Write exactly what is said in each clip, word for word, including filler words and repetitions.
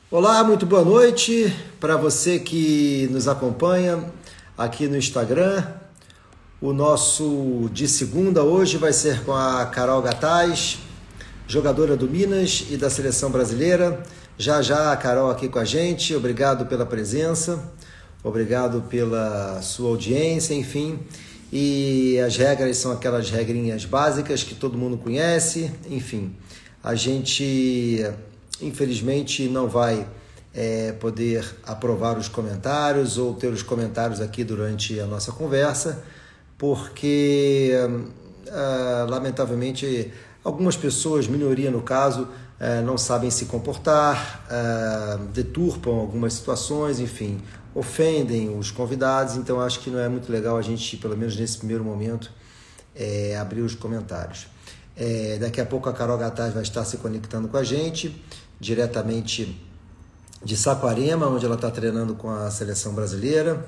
Olá, muito boa noite para você que nos acompanha aqui no Instagram. O nosso de segunda hoje vai ser com a Carol Gataz, jogadora do Minas e da seleção brasileira. Já já a Carol aqui com a gente. Obrigado pela presença, obrigado pela sua audiência, enfim. E as regras são aquelas regrinhas básicas que todo mundo conhece, enfim. A gente, infelizmente, não vai é, poder aprovar os comentários ou ter os comentários aqui durante a nossa conversa, porque, ah, lamentavelmente, algumas pessoas, minoria no caso, ah, não sabem se comportar, ah, deturpam algumas situações, enfim, ofendem os convidados, então acho que não é muito legal a gente, pelo menos nesse primeiro momento, é, abrir os comentários. É, daqui a pouco a Carol Gataz vai estar se conectando com a gente, diretamente de Saquarema, onde ela está treinando com a seleção brasileira.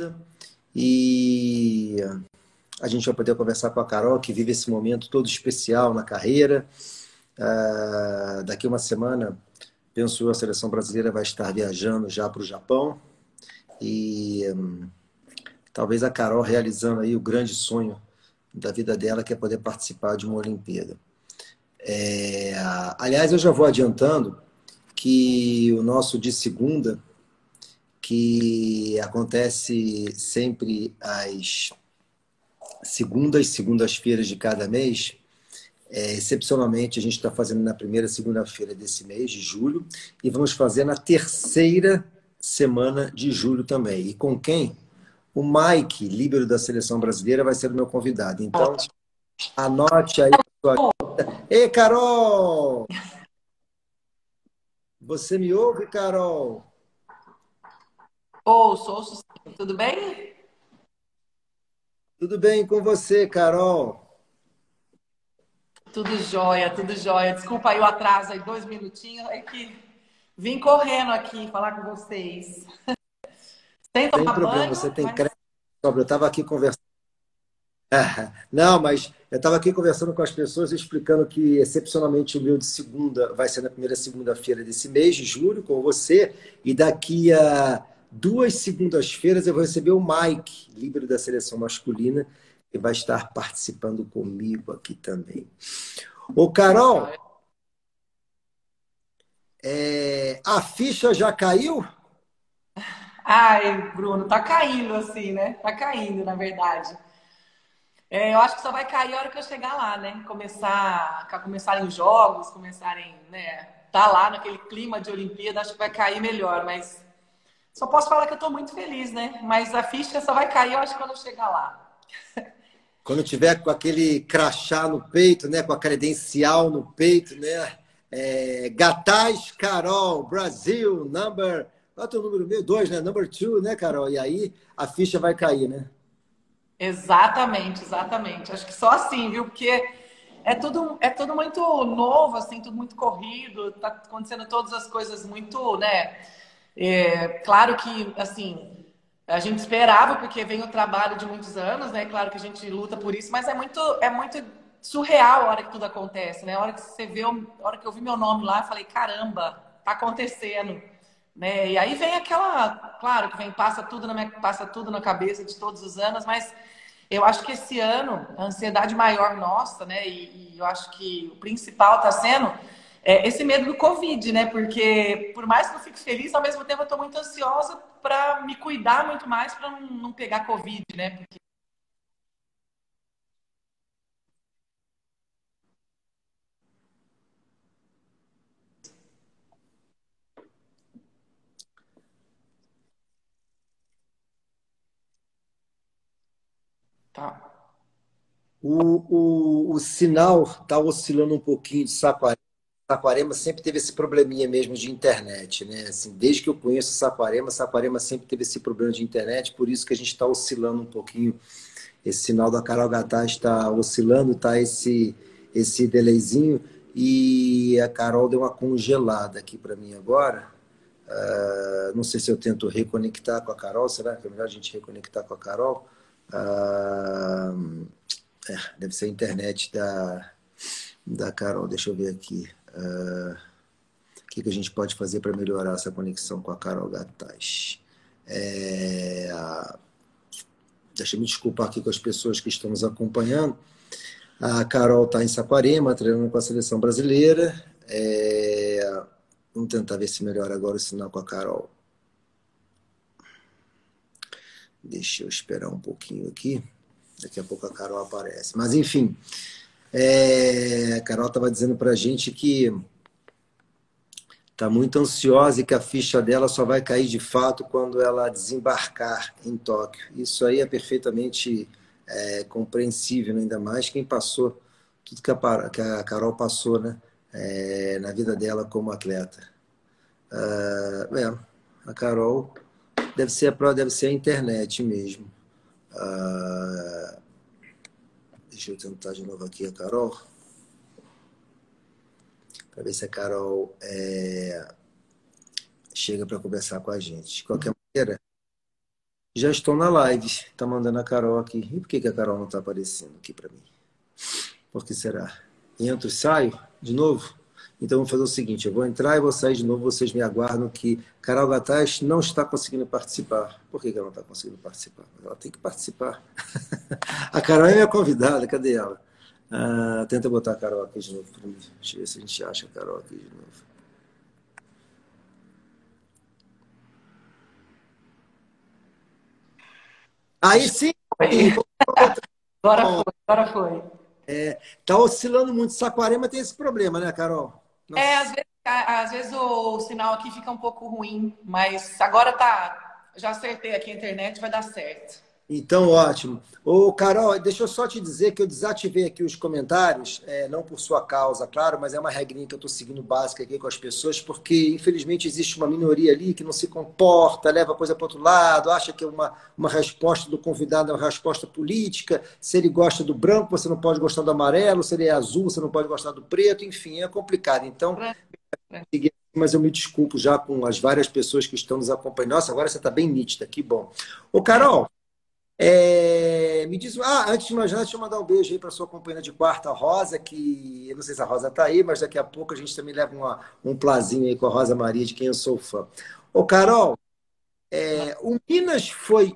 E a gente vai poder conversar com a Carol, que vive esse momento todo especial na carreira. Uh, daqui uma semana, penso eu, a seleção brasileira vai estar viajando já para o Japão. E um, talvez a Carol realizando aí o grande sonho da vida dela, que é poder participar de uma Olimpíada. É, aliás, eu já vou adiantando que o nosso de segunda, que acontece sempre às segundas, segundas-feiras de cada mês, é, excepcionalmente a gente está fazendo na primeira segunda-feira desse mês, de julho, e vamos fazer na terceira semana de julho também. E com quem? O Mike, líbero da seleção brasileira, vai ser o meu convidado. Então, anote aí. Ei, Carol! Você me ouve, Carol? Ouço, ouço sim. Tudo bem? Tudo bem com você, Carol? Tudo jóia, tudo jóia. Desculpa aí o atraso aí, dois minutinhos. É que vim correndo aqui falar com vocês. Sem Sem tomar problema, banho, você tem mas crédito. Eu estava aqui conversando. Não, mas eu estava aqui conversando com as pessoas, explicando que, excepcionalmente, o meu de segunda vai ser na primeira segunda-feira desse mês, de julho, com você, e daqui a duas segundas-feiras eu vou receber o Mike, líbero da seleção masculina, que vai estar participando comigo aqui também. Ô, Carol, jóia. é, a ficha já caiu? Ai, Bruno, tá caindo assim, né? Tá caindo, na verdade. É, eu acho que só vai cair a hora que eu chegar lá, né? Começar, começarem os jogos, começarem, né? Tá lá naquele clima de Olimpíada, acho que vai cair melhor, mas só posso falar que eu tô muito feliz, né? Mas a ficha só vai cair, eu acho, quando eu chegar lá. Quando tiver com aquele crachá no peito, né, com a credencial no peito, né? É, Gataz Carol, Brasil, number. Qual é o teu número meu? Dois, né? Number two, né, Carol? E aí a ficha vai cair, né? Exatamente, exatamente. Acho que só assim, viu? Porque é tudo, é tudo muito novo, assim, tudo muito corrido, tá acontecendo todas as coisas muito, né? É, claro que, assim, a gente esperava, porque vem o trabalho de muitos anos, né? Claro que a gente luta por isso, mas é muito, é muito surreal a hora que tudo acontece, né? A hora que você vê, a hora que eu vi meu nome lá, eu falei, caramba, tá acontecendo. Né? E aí vem aquela, claro que vem, passa tudo na minha, passa tudo na cabeça de todos os anos, mas eu acho que esse ano, a ansiedade maior nossa, né? E, e eu acho que o principal está sendo é, esse medo do Covid, né? Porque por mais que eu fique feliz, ao mesmo tempo eu estou muito ansiosa para me cuidar muito mais para não, não pegar Covid, né? Porque... Tá. O, o, o sinal está oscilando um pouquinho de Saquarema. Saquarema sempre teve esse probleminha mesmo de internet, né? Assim, desde que eu conheço Saquarema, Saquarema sempre teve esse problema de internet, por isso que a gente está oscilando um pouquinho. Esse sinal da Carol Gataz está oscilando, tá esse, esse delayzinho, e a Carol deu uma congelada aqui para mim agora. Uh, não sei se eu tento reconectar com a Carol, será que é melhor a gente reconectar com a Carol? Uh, é, deve ser a internet da, da Carol, deixa eu ver aqui. Uh, que, que a gente pode fazer para melhorar essa conexão com a Carol Gataz? É... Deixa eu me desculpar aqui com as pessoas que estão nos acompanhando. A Carol está em Saquarema, treinando com a seleção brasileira. É... Vamos tentar ver se melhora agora o sinal com a Carol. Deixa eu esperar um pouquinho aqui. Daqui a pouco a Carol aparece. Mas, enfim, é... a Carol estava dizendo para a gente que está muito ansiosa e que a ficha dela só vai cair de fato quando ela desembarcar em Tóquio. Isso aí é perfeitamente é, compreensível, né? Ainda mais quem passou tudo que a, que a Carol passou, né? É, na vida dela como atleta. Uh, é, a Carol deve ser a, deve ser a internet mesmo. Uh, deixa eu tentar de novo aqui a Carol. Para ver se a Carol é, chega para conversar com a gente. De qualquer maneira, já estou na live. Está mandando a Carol aqui. E por que, que a Carol não está aparecendo aqui para mim? Por que será? Entro e saio de novo? Então, vamos fazer o seguinte. Eu vou entrar e vou sair de novo. Vocês me aguardam que Carol Gataz não está conseguindo participar. Por que, que ela não está conseguindo participar? Ela tem que participar. A Carol é minha convidada. Cadê ela? Ah, tenta botar a Carol aqui de novo para mim. Deixa eu ver se a gente acha a Carol aqui de novo. Aí sim! Agora foi, agora foi. É, tá oscilando muito. Saquarema tem esse problema, né, Carol? Nossa. É, às vezes, às vezes o sinal aqui fica um pouco ruim, mas agora tá. Já acertei aqui a internet, vai dar certo. Então, ótimo. Ô, Carol, deixa eu só te dizer que eu desativei aqui os comentários, é, não por sua causa, claro, mas é uma regrinha que eu estou seguindo básica aqui com as pessoas, porque, infelizmente, existe uma minoria ali que não se comporta, leva a coisa para outro lado, acha que uma, uma resposta do convidado é uma resposta política. Se ele gosta do branco, você não pode gostar do amarelo. Se ele é azul, você não pode gostar do preto. Enfim, é complicado. Então, mas eu me desculpo já com as várias pessoas que estão nos acompanhando. Nossa, agora você está bem nítida, que bom. Ô, Carol, É, me diz, ah, antes de mais nada, deixa eu mandar um beijo aí para sua companheira de quarta, a Rosa, que eu não sei se a Rosa está aí, mas daqui a pouco a gente também leva uma, um plazinho aí com a Rosa Maria, de quem eu sou fã. Ô, Carol, é, o Minas foi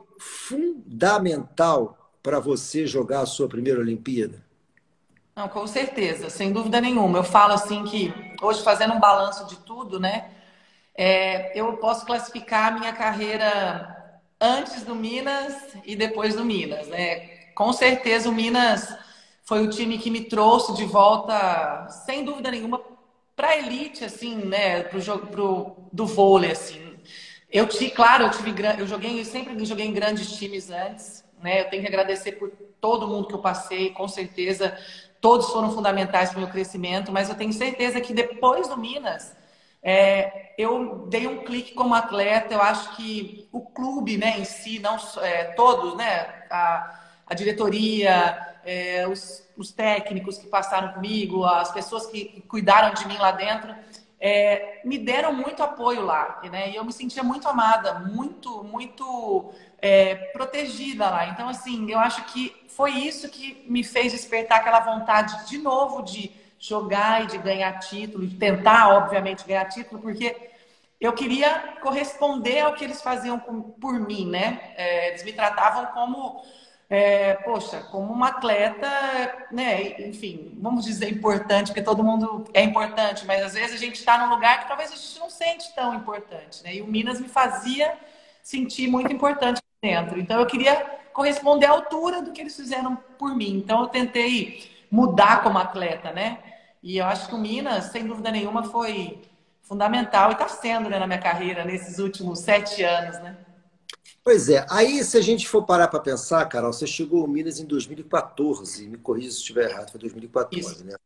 fundamental para você jogar a sua primeira Olimpíada? Não, com certeza, sem dúvida nenhuma. Eu falo assim que hoje, fazendo um balanço de tudo, né? É, eu posso classificar a minha carreira antes do Minas e depois do Minas, né? Com certeza o Minas foi o time que me trouxe de volta, sem dúvida nenhuma, para a elite, assim, né? Pro jogo pro, do vôlei, assim. Eu tive, claro, eu tive, eu joguei, eu sempre joguei em grandes times antes, né? Eu tenho que agradecer por todo mundo que eu passei, com certeza todos foram fundamentais para o meu crescimento, mas eu tenho certeza que depois do Minas É, eu dei um clique como atleta. Eu acho que o clube, né, em si, não é, todos, né, a, a diretoria, é, os, os técnicos que passaram comigo, as pessoas que, que cuidaram de mim lá dentro, é, me deram muito apoio lá, né, e eu me sentia muito amada, muito, muito é, protegida lá. Então, assim, eu acho que foi isso que me fez despertar aquela vontade de novo de jogar e de ganhar título, de tentar, obviamente, ganhar título, porque eu queria corresponder ao que eles faziam por mim, né? É, eles me tratavam como, é, poxa, como uma atleta, né? Enfim, vamos dizer importante, porque todo mundo é importante, mas às vezes a gente está num lugar que talvez a gente não sente tão importante, né? E o Minas me fazia sentir muito importante dentro. Então eu queria corresponder à altura do que eles fizeram por mim. Então eu tentei mudar como atleta, né? E eu acho que o Minas, sem dúvida nenhuma, foi fundamental e está sendo, né, na minha carreira nesses últimos sete anos, né? Pois é. Aí, se a gente for parar para pensar, Carol, você chegou ao Minas em dois mil e quatorze. Me corrija se estiver errado, foi dois mil e quatorze, Isso. né?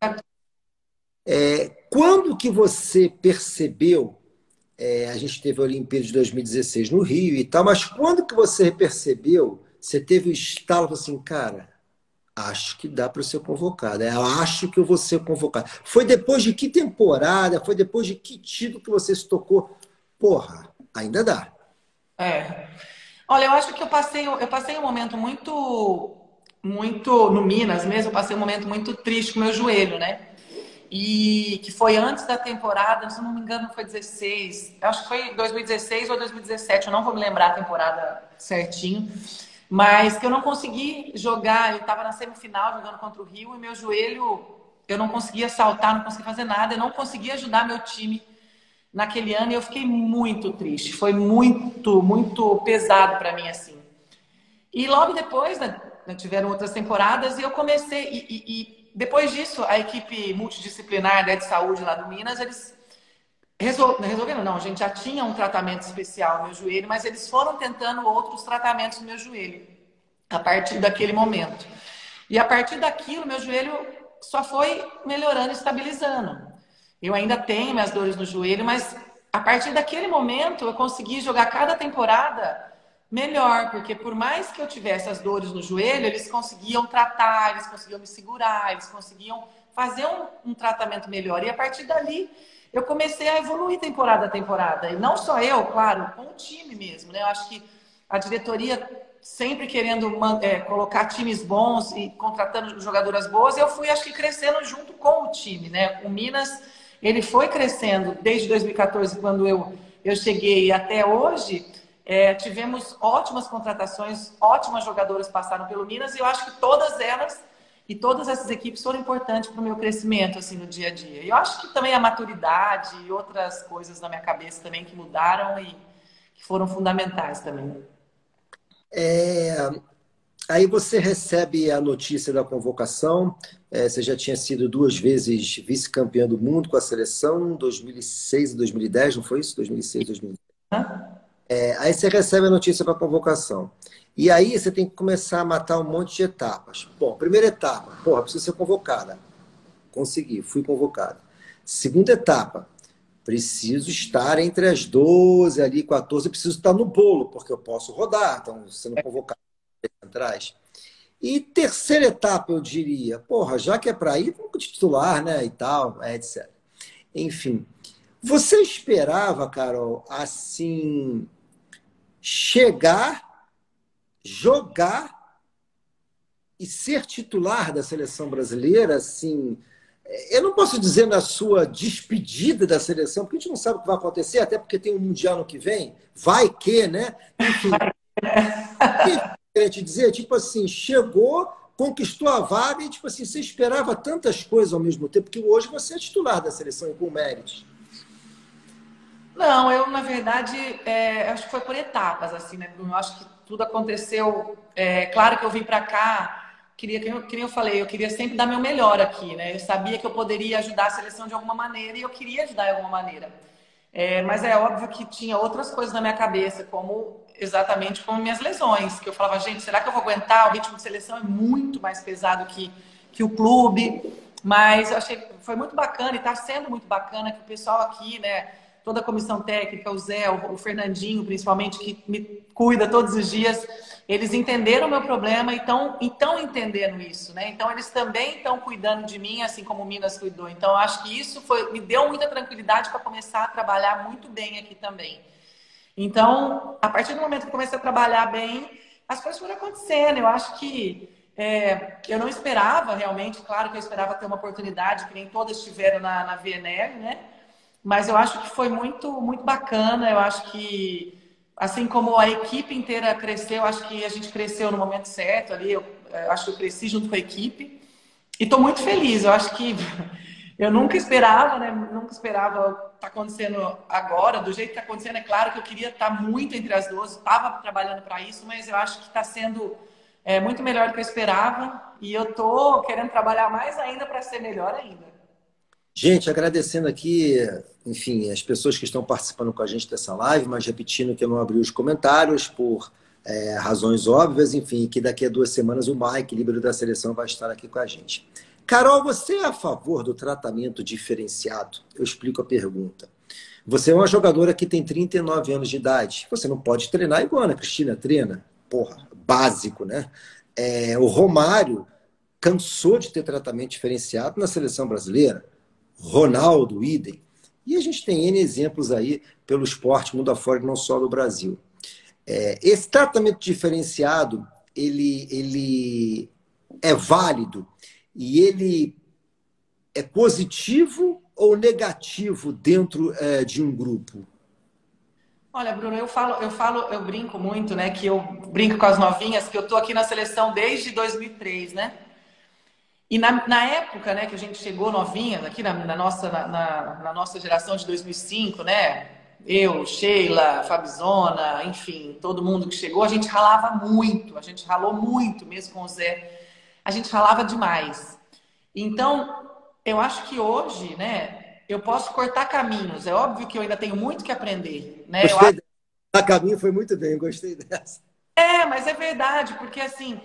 É, quando que você percebeu? É, a gente teve a Olimpíada de dois mil e dezesseis no Rio e tal, mas quando que você percebeu? Você teve o estalo assim, cara, acho que dá para ser convocado. Eu acho que eu vou ser convocado. Foi depois de que temporada? Foi depois de que título que você se tocou? Porra, ainda dá. É. Olha, eu acho que eu passei, eu passei um momento muito, muito no Minas mesmo. Eu passei um momento muito triste com o meu joelho, né? e que foi antes da temporada, se não me engano foi dezesseis, acho que foi dois mil e dezesseis ou dois mil e dezessete, eu não vou me lembrar a temporada certinho, mas que eu não consegui jogar, eu estava na semifinal jogando contra o Rio e meu joelho, eu não conseguia saltar, não conseguia fazer nada, eu não conseguia ajudar meu time naquele ano e eu fiquei muito triste, foi muito, muito pesado para mim assim. E logo depois, né, tiveram outras temporadas e eu comecei, e, e, e depois disso, a equipe multidisciplinar da de saúde lá do Minas, eles resol... resolveram, não, a gente já tinha um tratamento especial no meu joelho, mas eles foram tentando outros tratamentos no meu joelho, a partir daquele momento. E a partir daquilo, meu joelho só foi melhorando, estabilizando. Eu ainda tenho minhas dores no joelho, mas a partir daquele momento eu consegui jogar cada temporada melhor, porque por mais que eu tivesse as dores no joelho, eles conseguiam tratar, eles conseguiam me segurar, eles conseguiam fazer um, um tratamento melhor. E a partir dali eu comecei a evoluir temporada a temporada. E não só eu, claro, com o time mesmo, né? Eu acho que a diretoria sempre querendo é, colocar times bons e contratando jogadoras boas, eu fui, acho que, crescendo junto com o time, né? O Minas, ele foi crescendo desde dois mil e quatorze, quando eu, eu cheguei, até hoje. É, tivemos ótimas contratações, ótimas jogadoras passaram pelo Minas e eu acho que todas elas e todas essas equipes foram importantes para o meu crescimento assim, no dia a dia. E eu acho que também a maturidade e outras coisas na minha cabeça também que mudaram e que foram fundamentais também. É, aí você recebe a notícia da convocação, é, você já tinha sido duas vezes vice-campeã do mundo com a seleção, dois mil e seis e dois mil e dez, não foi isso? dois mil e seis, dois mil e dez. É, aí você recebe a notícia para a convocação. E aí você tem que começar a matar um monte de etapas. Bom, primeira etapa, porra, preciso ser convocada. Consegui, fui convocada. Segunda etapa, preciso estar entre as doze, ali, quatorze, preciso estar no bolo, porque eu posso rodar, então sendo convocado atrás. E terceira etapa, eu diria, porra, já que é para ir, vamos titular, né, e tal, etcétera. Enfim, você esperava, Carol, assim, chegar, jogar e ser titular da seleção brasileira, assim, eu não posso dizer na sua despedida da seleção, porque a gente não sabe o que vai acontecer, até porque tem um Mundial no que vem, vai que, né? Enfim, queria te dizer, tipo assim, chegou, conquistou a vaga e, tipo assim, você esperava tantas coisas ao mesmo tempo, que hoje você é titular da seleção e com méritos. Não, eu, na verdade, é, acho que foi por etapas, assim, né, Bruno? Eu acho que tudo aconteceu. É, claro que eu vim para cá, queria, que eu, que eu falei, eu queria sempre dar meu melhor aqui, né? Eu sabia que eu poderia ajudar a seleção de alguma maneira e eu queria ajudar de alguma maneira. É, mas é óbvio que tinha outras coisas na minha cabeça, como exatamente como minhas lesões, que eu falava, gente, será que eu vou aguentar? O ritmo de seleção é muito mais pesado que, que o clube. Mas eu achei que foi muito bacana e está sendo muito bacana que o pessoal aqui, né? Toda a comissão técnica, o Zé, o Fernandinho, principalmente, que me cuida todos os dias, eles entenderam o meu problema e estão entendendo isso, né? Então, eles também estão cuidando de mim, assim como o Minas cuidou. Então, eu acho que isso foi, me deu muita tranquilidade para começar a trabalhar muito bem aqui também. Então, a partir do momento que eu comecei a trabalhar bem, as coisas foram acontecendo. Eu acho que é, eu não esperava, realmente, claro que eu esperava ter uma oportunidade, que nem todas tiveram na, na V N L, né? Mas eu acho que foi muito, muito bacana. Eu acho que, assim como a equipe inteira cresceu, eu acho que a gente cresceu no momento certo ali. Eu, eu acho que eu cresci junto com a equipe. E estou muito feliz. Eu acho que eu nunca esperava, né? Nunca esperava o que está acontecendo agora. Do jeito que está acontecendo, é claro que eu queria estar muito entre as doze. Estava trabalhando para isso, mas eu acho que está sendo é, muito melhor do que eu esperava. E eu estou querendo trabalhar mais ainda para ser melhor ainda. Gente, agradecendo aqui, enfim, as pessoas que estão participando com a gente dessa live, mas repetindo que eu não abri os comentários por é, razões óbvias, enfim, que daqui a duas semanas o Mike, líbero da seleção, vai estar aqui com a gente. Carol, você é a favor do tratamento diferenciado? Eu explico a pergunta. Você é uma jogadora que tem trinta e nove anos de idade. Você não pode treinar igual a Ana Cristina treina. Porra, básico, né? É, o Romário cansou de ter tratamento diferenciado na seleção brasileira. Ronaldo, idem. E a gente tem N exemplos aí pelo esporte mundo afora, não só no Brasil. É, esse tratamento diferenciado, ele, ele é válido e ele é positivo ou negativo dentro é, de um grupo? Olha, Bruno, eu falo, eu falo, eu brinco muito, né? Que eu brinco com as novinhas, que eu tô aqui na seleção desde dois mil e três, né? E na, na época, né, que a gente chegou novinha, aqui na, na nossa, na, na, na nossa geração de dois mil e cinco, né? Eu, Sheila, Fabizona, enfim, todo mundo que chegou, a gente ralava muito, a gente ralou muito, mesmo com o Zé. A gente ralava demais. Então, eu acho que hoje, né, eu posso cortar caminhos. É óbvio que eu ainda tenho muito que aprender, né? Eu Gostei acho... dessa. A caminho foi muito bem, gostei dessa. É, mas é verdade, porque assim,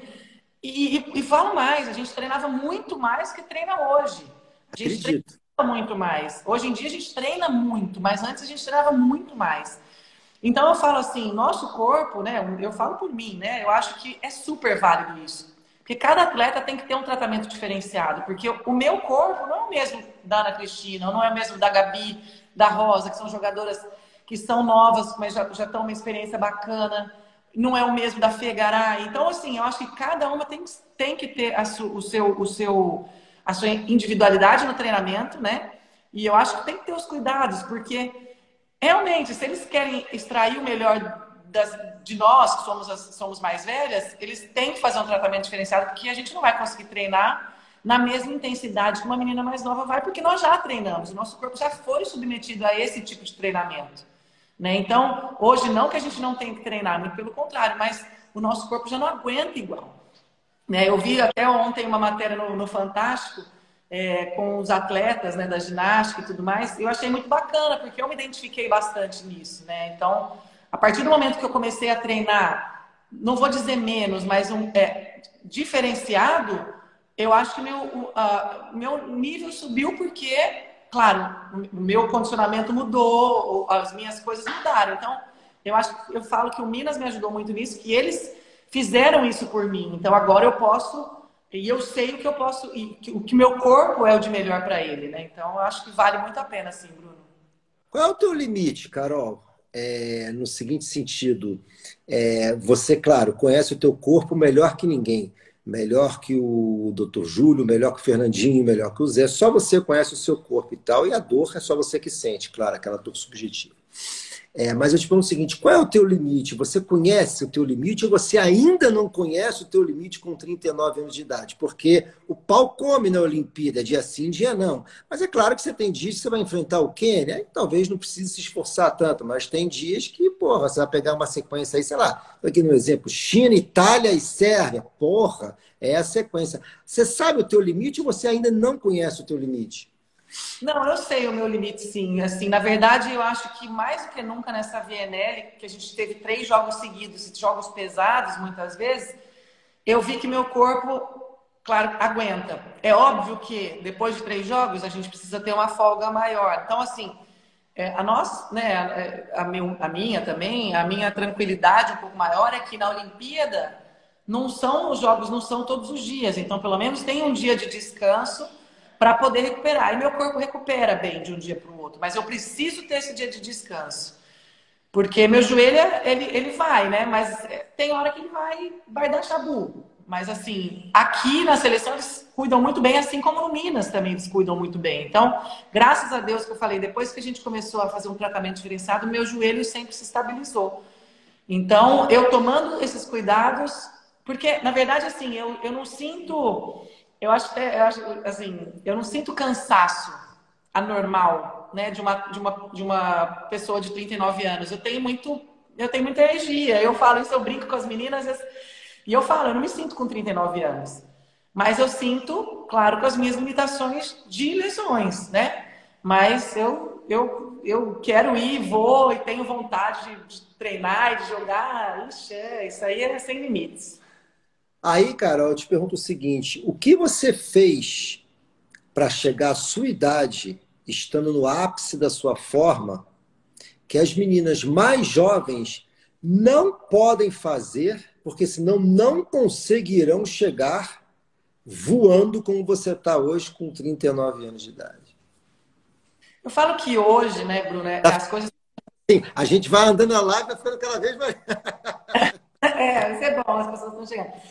e, e, e falo mais, a gente treinava muito mais que treina hoje. A gente Acredito. treinava muito mais. Hoje em dia a gente treina muito, mas antes a gente treinava muito mais. Então eu falo assim, nosso corpo, né? Eu falo por mim, né? Eu acho que é super válido isso. Porque cada atleta tem que ter um tratamento diferenciado. Porque o meu corpo não é o mesmo da Ana Cristina, não é o mesmo da Gabi, da Rosa, que são jogadoras que são novas, mas já, já estão uma experiência bacana. Não é o mesmo da Fê Garay. Então, assim, eu acho que cada uma tem, tem que ter a, su, o seu, o seu, a sua individualidade no treinamento, né? E eu acho que tem que ter os cuidados, porque realmente, se eles querem extrair o melhor das, de nós, que somos, as, somos mais velhas, eles têm que fazer um tratamento diferenciado, porque a gente não vai conseguir treinar na mesma intensidade que uma menina mais nova vai, porque nós já treinamos, o nosso corpo já foi submetido a esse tipo de treinamento. Né? Então, hoje não que a gente não tenha que treinar, muito pelo contrário, mas o nosso corpo já não aguenta igual. Né? Eu vi até ontem uma matéria no, no Fantástico, é, com os atletas, né, da ginástica e tudo mais. Eu achei muito bacana, porque eu me identifiquei bastante nisso. Né? Então, a partir do momento que eu comecei a treinar, não vou dizer menos, mas um, é, diferenciado, eu acho que meu, uh, meu nível subiu porque, claro, o meu condicionamento mudou, as minhas coisas mudaram. Então, eu acho, eu falo que o Minas me ajudou muito nisso, que eles fizeram isso por mim. Então, agora eu posso, e eu sei o que eu posso, e o que meu corpo é o de melhor para ele, né? Então, eu acho que vale muito a pena, sim, Bruno. Qual é o teu limite, Carol? É, no seguinte sentido, é, você, claro, conhece o teu corpo melhor que ninguém. Melhor que o doutor Júlio, melhor que o Fernandinho, melhor que o Zé. Só você conhece o seu corpo e tal. E a dor é só você que sente, claro, aquela dor subjetiva. É, mas eu te pergunto o seguinte, qual é o teu limite? Você conhece o teu limite ou você ainda não conhece o teu limite com trinta e nove anos de idade? Porque o pau come na Olimpíada, dia sim, dia não. Mas é claro que você tem dias que você vai enfrentar o Quênia, aí talvez não precise se esforçar tanto, mas tem dias que, porra, você vai pegar uma sequência aí, sei lá, aqui no exemplo, China, Itália e Sérvia, porra, é a sequência. Você sabe o teu limite ou você ainda não conhece o teu limite? Não, eu sei o meu limite, sim. Assim, na verdade, eu acho que mais do que nunca nessa V N L, que a gente teve três jogos seguidos, jogos pesados muitas vezes, eu vi que meu corpo, claro, aguenta. É óbvio que depois de três jogos a gente precisa ter uma folga maior. Então, assim, a nossa, né, a, meu, a minha também, a minha tranquilidade um pouco maior é que na Olimpíada não são os jogos, não são todos os dias. Então, pelo menos tem um dia de descanso para poder recuperar. E meu corpo recupera bem de um dia para o outro. Mas eu preciso ter esse dia de descanso. Porque meu joelho, ele, ele vai, né? Mas tem hora que ele vai, vai dar chabu. Mas assim, aqui na seleção eles cuidam muito bem, assim como no Minas também eles cuidam muito bem. Então, graças a Deus que eu falei, depois que a gente começou a fazer um tratamento diferenciado, meu joelho sempre se estabilizou. Então, eu tomando esses cuidados, porque, na verdade, assim, eu, eu não sinto... Eu acho, eu acho, assim, eu não sinto cansaço anormal, né, de uma, de uma, de uma pessoa de trinta e nove anos. Eu tenho muito, eu tenho muita energia. Eu falo isso, eu brinco com as meninas e eu falo, eu não me sinto com trinta e nove anos. Mas eu sinto, claro, com as minhas limitações de lesões, né? Mas eu, eu, eu quero ir, vou e tenho vontade de, de treinar e de jogar. Ixi, isso aí é sem limites. Aí, Carol, eu te pergunto o seguinte, o que você fez para chegar à sua idade, estando no ápice da sua forma, que as meninas mais jovens não podem fazer, porque senão não conseguirão chegar voando como você está hoje com trinta e nove anos de idade? Eu falo que hoje, né, Bruno, as coisas... Sim, a gente vai andando na live, vai ficando cada vez mais... É, isso é bom, as pessoas estão chegando.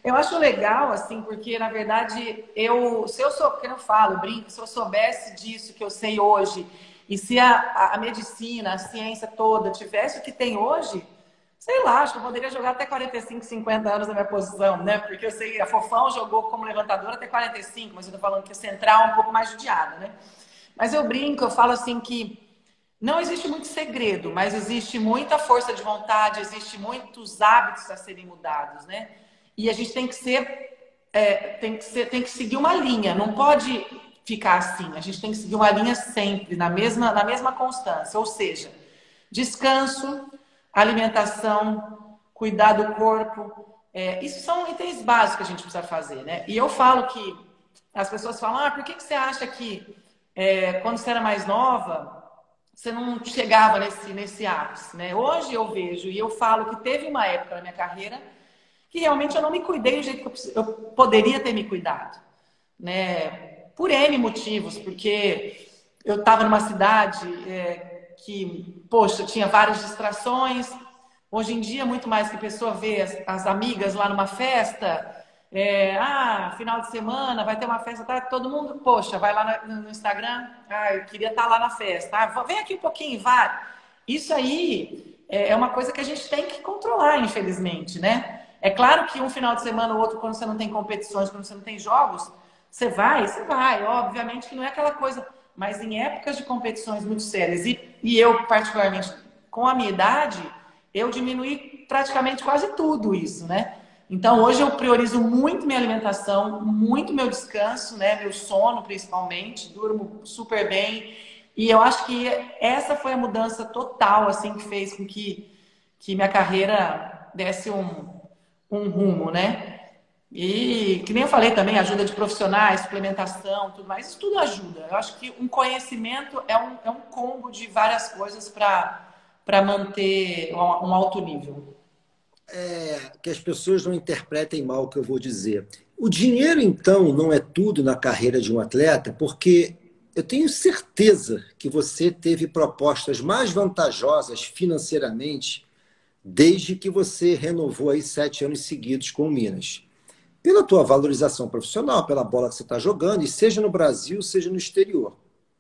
Eu acho legal, assim, porque, na verdade, eu, se eu sou, que eu falo, brinco, se eu soubesse disso que eu sei hoje, e se a, a medicina, a ciência toda tivesse o que tem hoje, sei lá, acho que eu poderia jogar até quarenta e cinco, cinquenta anos na minha posição, né? Porque eu sei, a Fofão jogou como levantadora até quarenta e cinco, mas eu tô falando que a central é um pouco mais judiada, né? Mas eu brinco, eu falo assim que não existe muito segredo, mas existe muita força de vontade, existe muitos hábitos a serem mudados, né? E a gente tem que ser, é, tem que ser, tem que seguir uma linha, não pode ficar assim. A gente tem que seguir uma linha sempre, na mesma, na mesma constância. Ou seja, descanso, alimentação, cuidar do corpo. É, isso são itens básicos que a gente precisa fazer, né? E eu falo que as pessoas falam, ah, por que, que você acha que é, quando você era mais nova você não chegava nesse, nesse ápice, né? Hoje eu vejo e eu falo que teve uma época na minha carreira que realmente eu não me cuidei do jeito que eu, eu poderia ter me cuidado, né? Por N motivos, porque eu estava numa cidade é, que, poxa, tinha várias distrações. Hoje em dia, muito mais que a pessoa vê as, as amigas lá numa festa, é, ah, final de semana, vai ter uma festa, tá? Todo mundo, poxa, vai lá no, no Instagram, ah, eu queria estar lá na festa, ah, vem aqui um pouquinho, vai. Isso aí é, é uma coisa que a gente tem que controlar, infelizmente, né? É claro que um final de semana ou outro, quando você não tem competições, quando você não tem jogos, você vai, você vai. Obviamente que não é aquela coisa, mas em épocas de competições muito sérias, e, e eu, particularmente, com a minha idade, eu diminuí praticamente quase tudo isso, né? Então, hoje eu priorizo muito minha alimentação, muito meu descanso, né? Meu sono, principalmente. Durmo super bem. E eu acho que essa foi a mudança total, assim, que fez com que, que minha carreira desse um, um rumo, né? E, que nem eu falei também, ajuda de profissionais, suplementação, tudo mais. Isso tudo ajuda. Eu acho que um conhecimento é um, é um combo de várias coisas para para manter um, um alto nível. É, que as pessoas não interpretem mal o que eu vou dizer. O dinheiro, então, não é tudo na carreira de um atleta, porque eu tenho certeza que você teve propostas mais vantajosas financeiramente desde que você renovou aí sete anos seguidos com o Minas. Pela tua valorização profissional, pela bola que você está jogando, e seja no Brasil, seja no exterior.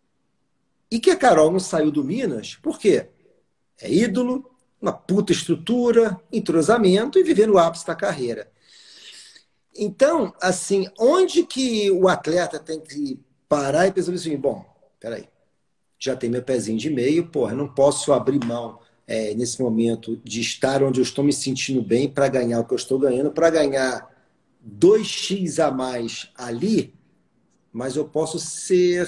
E que a Carol não saiu do Minas, por quê? É ídolo, uma puta estrutura, entrosamento e viver no ápice da carreira. Então, assim, onde que o atleta tem que parar e pensar assim, bom, peraí, já tem meu pezinho de meio, porra, não posso abrir mão é, nesse momento de estar onde eu estou me sentindo bem para ganhar o que eu estou ganhando, para ganhar dois x a mais ali, mas eu posso ser...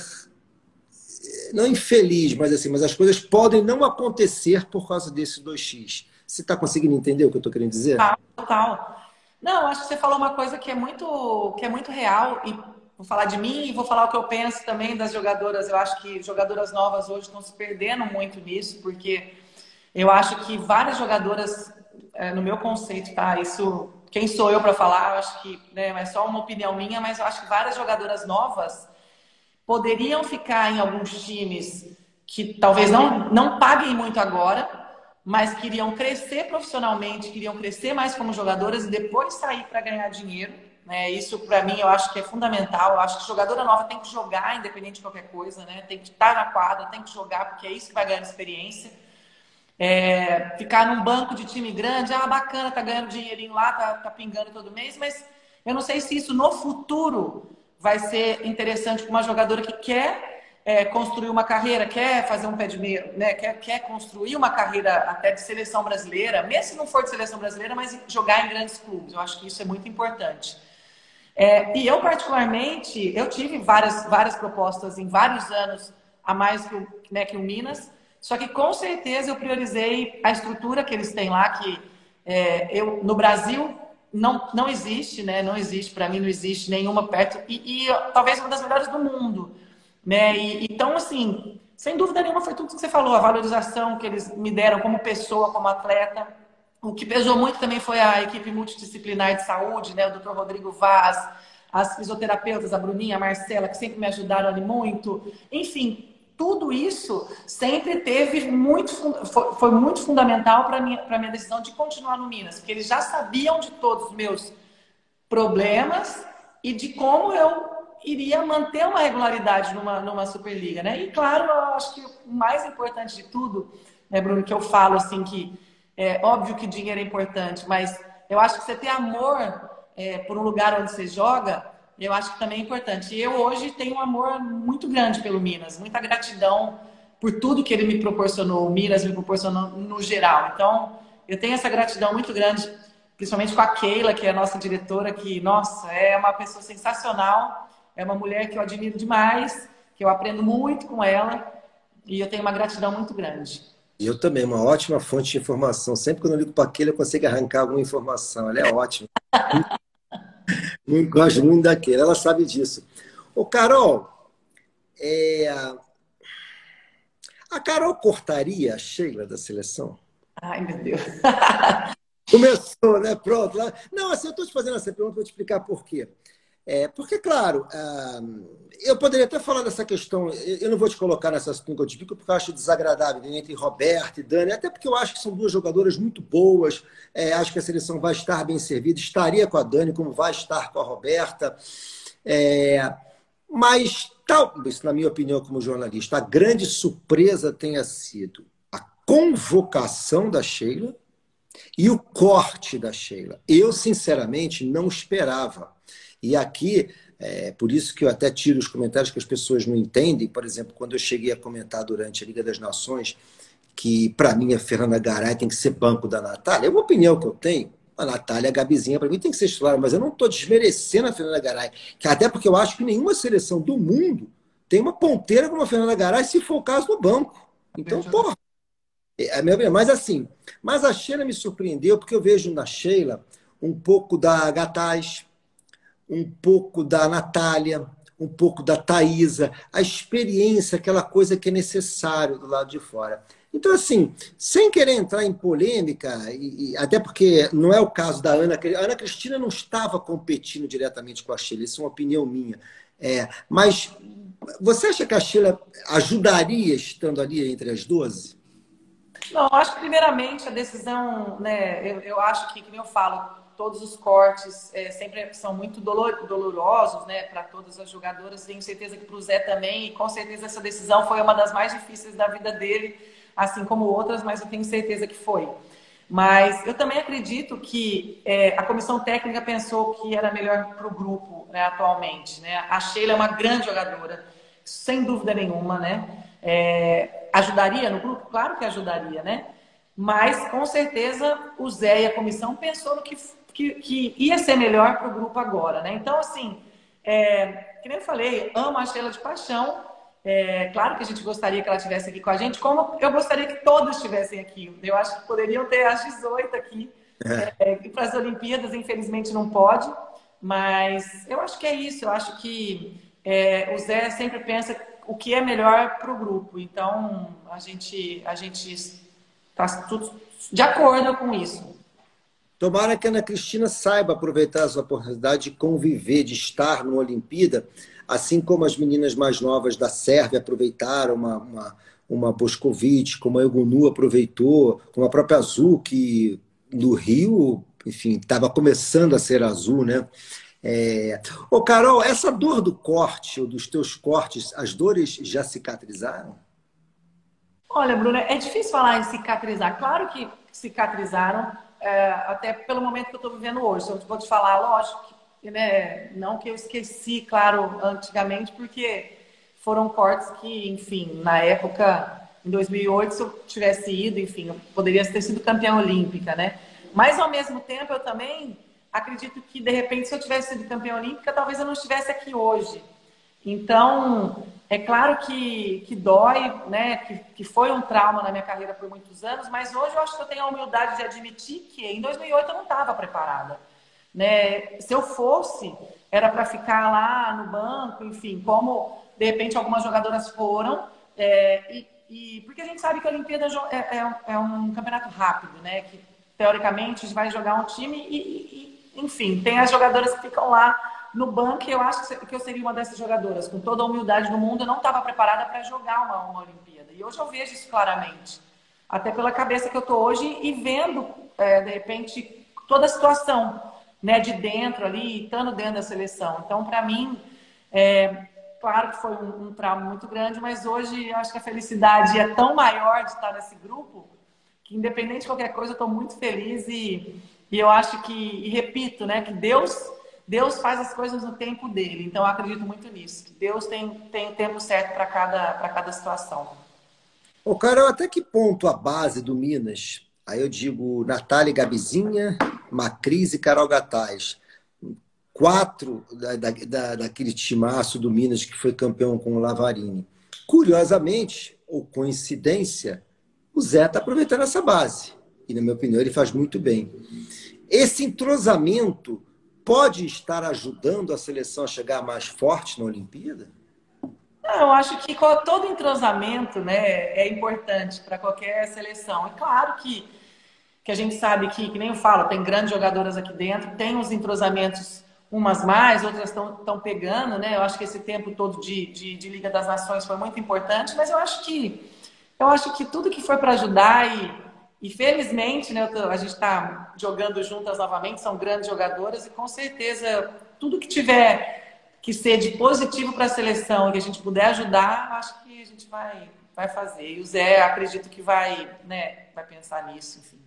não infeliz, mas assim, mas as coisas podem não acontecer por causa desse dois x. Você está conseguindo entender o que eu estou querendo dizer? Total, total. Não, acho que você falou uma coisa que é muito, que é muito real, e vou falar de mim e vou falar o que eu penso também das jogadoras. Eu acho que jogadoras novas hoje estão se perdendo muito nisso, porque eu acho que várias jogadoras, no meu conceito, tá? Isso, quem sou eu para falar? Eu acho que, né, é só uma opinião minha, mas eu acho que várias jogadoras novas poderiam ficar em alguns times que talvez não, não paguem muito agora, mas queriam crescer profissionalmente, queriam crescer mais como jogadoras e depois sair para ganhar dinheiro, né? Isso, para mim, eu acho que é fundamental. Eu acho que jogadora nova tem que jogar, independente de qualquer coisa, né? Tem que estar na quadra, tem que jogar, porque é isso que vai ganhando experiência. É, ficar num banco de time grande, ah, bacana, tá ganhando dinheirinho lá, tá, tá pingando todo mês, mas eu não sei se isso no futuro vai ser interessante para uma jogadora que quer é, construir uma carreira, quer fazer um pé de meia, né? quer, quer construir uma carreira até de seleção brasileira, mesmo se não for de seleção brasileira, mas jogar em grandes clubes. Eu acho que isso é muito importante. É, e eu, particularmente, eu tive várias, várias propostas em vários anos a mais que o, né, que o Minas, só que com certeza eu priorizei a estrutura que eles têm lá, que é, eu, no Brasil não, não existe, né? Não existe, para mim não existe nenhuma perto, e, e talvez uma das melhores do mundo, né? E, então, assim, sem dúvida nenhuma foi tudo que você falou, a valorização que eles me deram como pessoa, como atleta. O que pesou muito também foi a equipe multidisciplinar de saúde, né? O doutor Rodrigo Vaz, as fisioterapeutas, a Bruninha, a Marcela, que sempre me ajudaram ali muito. Enfim, tudo isso sempre teve muito, foi, foi muito fundamental para a minha, para minha decisão de continuar no Minas, porque eles já sabiam de todos os meus problemas e de como eu iria manter uma regularidade numa, numa Superliga, né? E claro, eu acho que o mais importante de tudo, né, Bruno, que eu falo assim que é óbvio que dinheiro é importante, mas eu acho que você ter amor é, por um lugar onde você joga, eu acho que também é importante. E eu hoje tenho um amor muito grande pelo Minas, muita gratidão por tudo que ele me proporcionou, o Minas me proporcionou no geral. Então, eu tenho essa gratidão muito grande, principalmente com a Keila, que é a nossa diretora, que, nossa, é uma pessoa sensacional, é uma mulher que eu admiro demais, que eu aprendo muito com ela, e eu tenho uma gratidão muito grande. Eu também, uma ótima fonte de informação. Sempre que eu ligo para aquele, eu consigo arrancar alguma informação. Ela é ótima. Muito, gosto muito daquele, ela sabe disso. Ô, Carol, é... a Carol cortaria a Sheila da seleção? Ai, meu Deus. Começou, né? Pronto. Lá... Não, assim, eu estou te fazendo essa pergunta, vou te explicar por quê. É, porque, claro, eu poderia até falar dessa questão, eu não vou te colocar nessa situação que eu te digo, porque eu acho desagradável, né, entre Roberta e Dani, até porque eu acho que são duas jogadoras muito boas, é, acho que a seleção vai estar bem servida, estaria com a Dani, como vai estar com a Roberta, é, mas, tal, isso na minha opinião como jornalista, a grande surpresa tenha sido a convocação da Sheila e o corte da Sheila. Eu, sinceramente, não esperava. E aqui, é por isso que eu até tiro os comentários que as pessoas não entendem. Por exemplo, quando eu cheguei a comentar durante a Liga das Nações que, para mim, a Fernanda Garay tem que ser banco da Natália, é uma opinião que eu tenho. A Natália, a Gabizinha, para mim tem que ser titular, mas eu não estou desmerecendo a Fernanda Garay, que até porque eu acho que nenhuma seleção do mundo tem uma ponteira como a Fernanda Garay, se for o caso, no banco. Então, porra, é a minha opinião. Mas assim, mas a Sheila me surpreendeu, porque eu vejo na Sheila um pouco da Gataz, um pouco da Natália, um pouco da Thaísa, a experiência, aquela coisa que é necessário do lado de fora. Então, assim, sem querer entrar em polêmica, e, e até porque não é o caso da Ana, a Ana Cristina não estava competindo diretamente com a Sheila, isso é uma opinião minha. É, mas você acha que a Sheila ajudaria estando ali entre as doze? Não, acho que primeiramente a decisão, né, eu, eu acho que, como eu falo, todos os cortes é, sempre são muito dolor, dolorosos, né, para todas as jogadoras. Tenho certeza que para o Zé também, e com certeza essa decisão foi uma das mais difíceis da vida dele, assim como outras, mas eu tenho certeza que foi. Mas eu também acredito que é, a comissão técnica pensou que era melhor para o grupo, né, atualmente, né? A Sheila é uma grande jogadora, sem dúvida nenhuma, né? É, ajudaria no grupo? Claro que ajudaria, né? Mas, com certeza, o Zé e a comissão pensou no que, que, que ia ser melhor para o grupo agora, né? Então, assim, é, que nem eu falei, amo a Sheila de paixão. É, claro que a gente gostaria que ela estivesse aqui com a gente, como eu gostaria que todos estivessem aqui. Eu acho que poderiam ter as dezoito aqui. É, e para as Olimpíadas, infelizmente, não pode. Mas eu acho que é isso. Eu acho que é, o Zé sempre pensa o que é melhor para o grupo. Então, a gente... A gente está tudo de acordo com isso. Tomara que a Ana Cristina saiba aproveitar essa oportunidade de conviver, de estar numa Olimpíada, assim como as meninas mais novas da Sérvia aproveitaram, uma, uma, uma Boscovic, como a Egonu aproveitou, como a própria Azul, que no Rio, enfim, estava começando a ser azul, né? É... Ô, Carol, essa dor do corte, ou dos teus cortes, as dores já cicatrizaram? Olha, Bruna, é difícil falar em cicatrizar. Claro que cicatrizaram, é, até pelo momento que eu estou vivendo hoje. Eu vou te falar, lógico, que, né, não que eu esqueci, claro, antigamente, porque foram cortes que, enfim, na época, em dois mil e oito, se eu tivesse ido, enfim, eu poderia ter sido campeã olímpica, né? Mas, ao mesmo tempo, eu também acredito que, de repente, se eu tivesse sido campeã olímpica, talvez eu não estivesse aqui hoje. Então, é claro que, que dói, né? Que, que foi um trauma na minha carreira por muitos anos, mas hoje eu acho que eu tenho a humildade de admitir que em dois mil e oito eu não estava preparada, né? Se eu fosse, era para ficar lá no banco, enfim, como de repente algumas jogadoras foram, é, e, e, porque a gente sabe que a Olimpíada é, é, é um campeonato rápido, né? Que teoricamente vai jogar um time e, e, enfim, tem as jogadoras que ficam lá no banco, eu acho que eu seria uma dessas jogadoras. Com toda a humildade do mundo, eu não estava preparada para jogar uma, uma Olimpíada. E hoje eu vejo isso claramente. Até pela cabeça que eu estou hoje e vendo, é, de repente, toda a situação. né, de dentro ali, estando dentro da seleção. Então, para mim, é, claro que foi um, um trauma muito grande, mas hoje eu acho que a felicidade é tão maior de estar nesse grupo que, independente de qualquer coisa, eu estou muito feliz e, e eu acho que, e repito, né, que Deus, Deus faz as coisas no tempo dele. Então, eu acredito muito nisso, que Deus tem, tem o tempo certo para cada, para cada situação. Ô, Carol, até que ponto a base do Minas, aí eu digo Natália e Gabizinha, Macris e Carol Gataz, quatro da, da, daquele timaço do Minas que foi campeão com o Lavarini. Curiosamente, ou coincidência, o Zé está aproveitando essa base. E, na minha opinião, ele faz muito bem. Esse entrosamento pode estar ajudando a seleção a chegar mais forte na Olimpíada? Eu acho que todo entrosamento, né, é importante para qualquer seleção. É claro que, que a gente sabe que, que nem eu falo, tem grandes jogadoras aqui dentro, tem os entrosamentos, umas mais, outras estão pegando, né? Eu acho que esse tempo todo de, de, de Liga das Nações foi muito importante, mas eu acho que, eu acho que tudo que foi para ajudar e, e felizmente, né, a gente está jogando juntas novamente, são grandes jogadoras e com certeza tudo que tiver que ser de positivo para a seleção e que a gente puder ajudar, acho que a gente vai, vai fazer. E o Zé, acredito que vai, né, vai pensar nisso, enfim.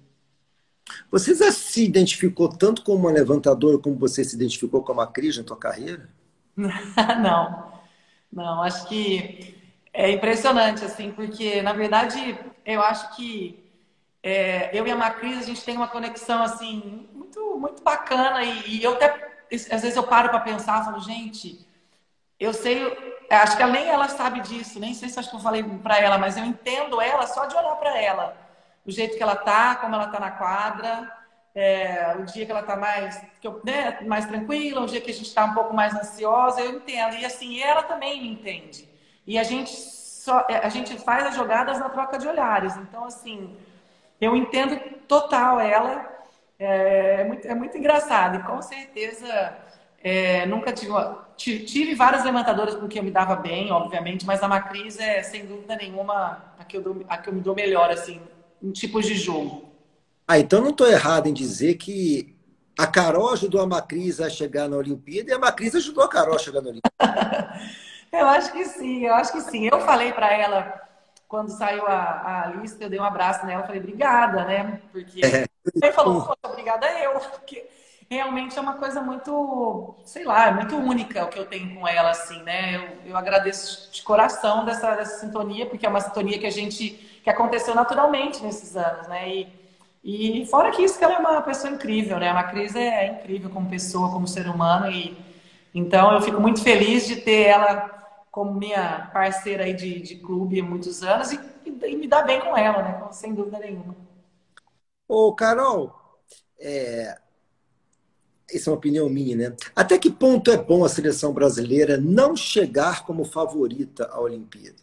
Você já se identificou tanto como uma levantadora como você se identificou como a Cris na tua carreira? Não, não. Acho que é impressionante, assim, porque, na verdade, eu acho que é, eu e a Macris, a gente tem uma conexão, assim, muito, muito bacana e, e eu até às vezes eu paro para pensar, falo, gente, eu sei, acho que nem ela sabe disso, nem sei se acho que eu falei para ela, mas eu entendo ela só de olhar para ela, o jeito que ela tá, como ela tá na quadra, é, o dia que ela tá mais, que eu, né, mais tranquila, o dia que a gente tá um pouco mais ansiosa, eu entendo, e assim, ela também me entende, e a gente só, a gente faz as jogadas na troca de olhares, então assim, eu entendo total ela. É muito, é muito engraçado e com certeza é, nunca tive, tive várias levantadoras com quem eu me dava bem, obviamente, mas a Macris é sem dúvida nenhuma a que eu, dou, a que eu me dou melhor, assim, em tipos de jogo. Ah, então não estou errado em dizer que a Carol ajudou a Macris a chegar na Olimpíada e a Macris ajudou a Carol a chegar na Olimpíada. Eu acho que sim, eu acho que sim. Eu falei para ela, quando saiu a, a lista, eu dei um abraço nela, falei, obrigada, né? Porque É. ele falou, poxa, obrigada eu, porque realmente é uma coisa muito, sei lá, muito única o que eu tenho com ela, assim, né? Eu, eu agradeço de coração dessa, dessa sintonia, porque é uma sintonia que a gente, que aconteceu naturalmente nesses anos, né? E, e fora que isso, que ela é uma pessoa incrível, né? A Macris é, é incrível como pessoa, como ser humano, e então eu fico muito feliz de ter ela como minha parceira aí de, de clube há muitos anos e, e me dá bem com ela, né? Sem dúvida nenhuma. Ô, Carol, é... essa é uma opinião minha, né? Até que ponto é bom a seleção brasileira não chegar como favorita à Olimpíada?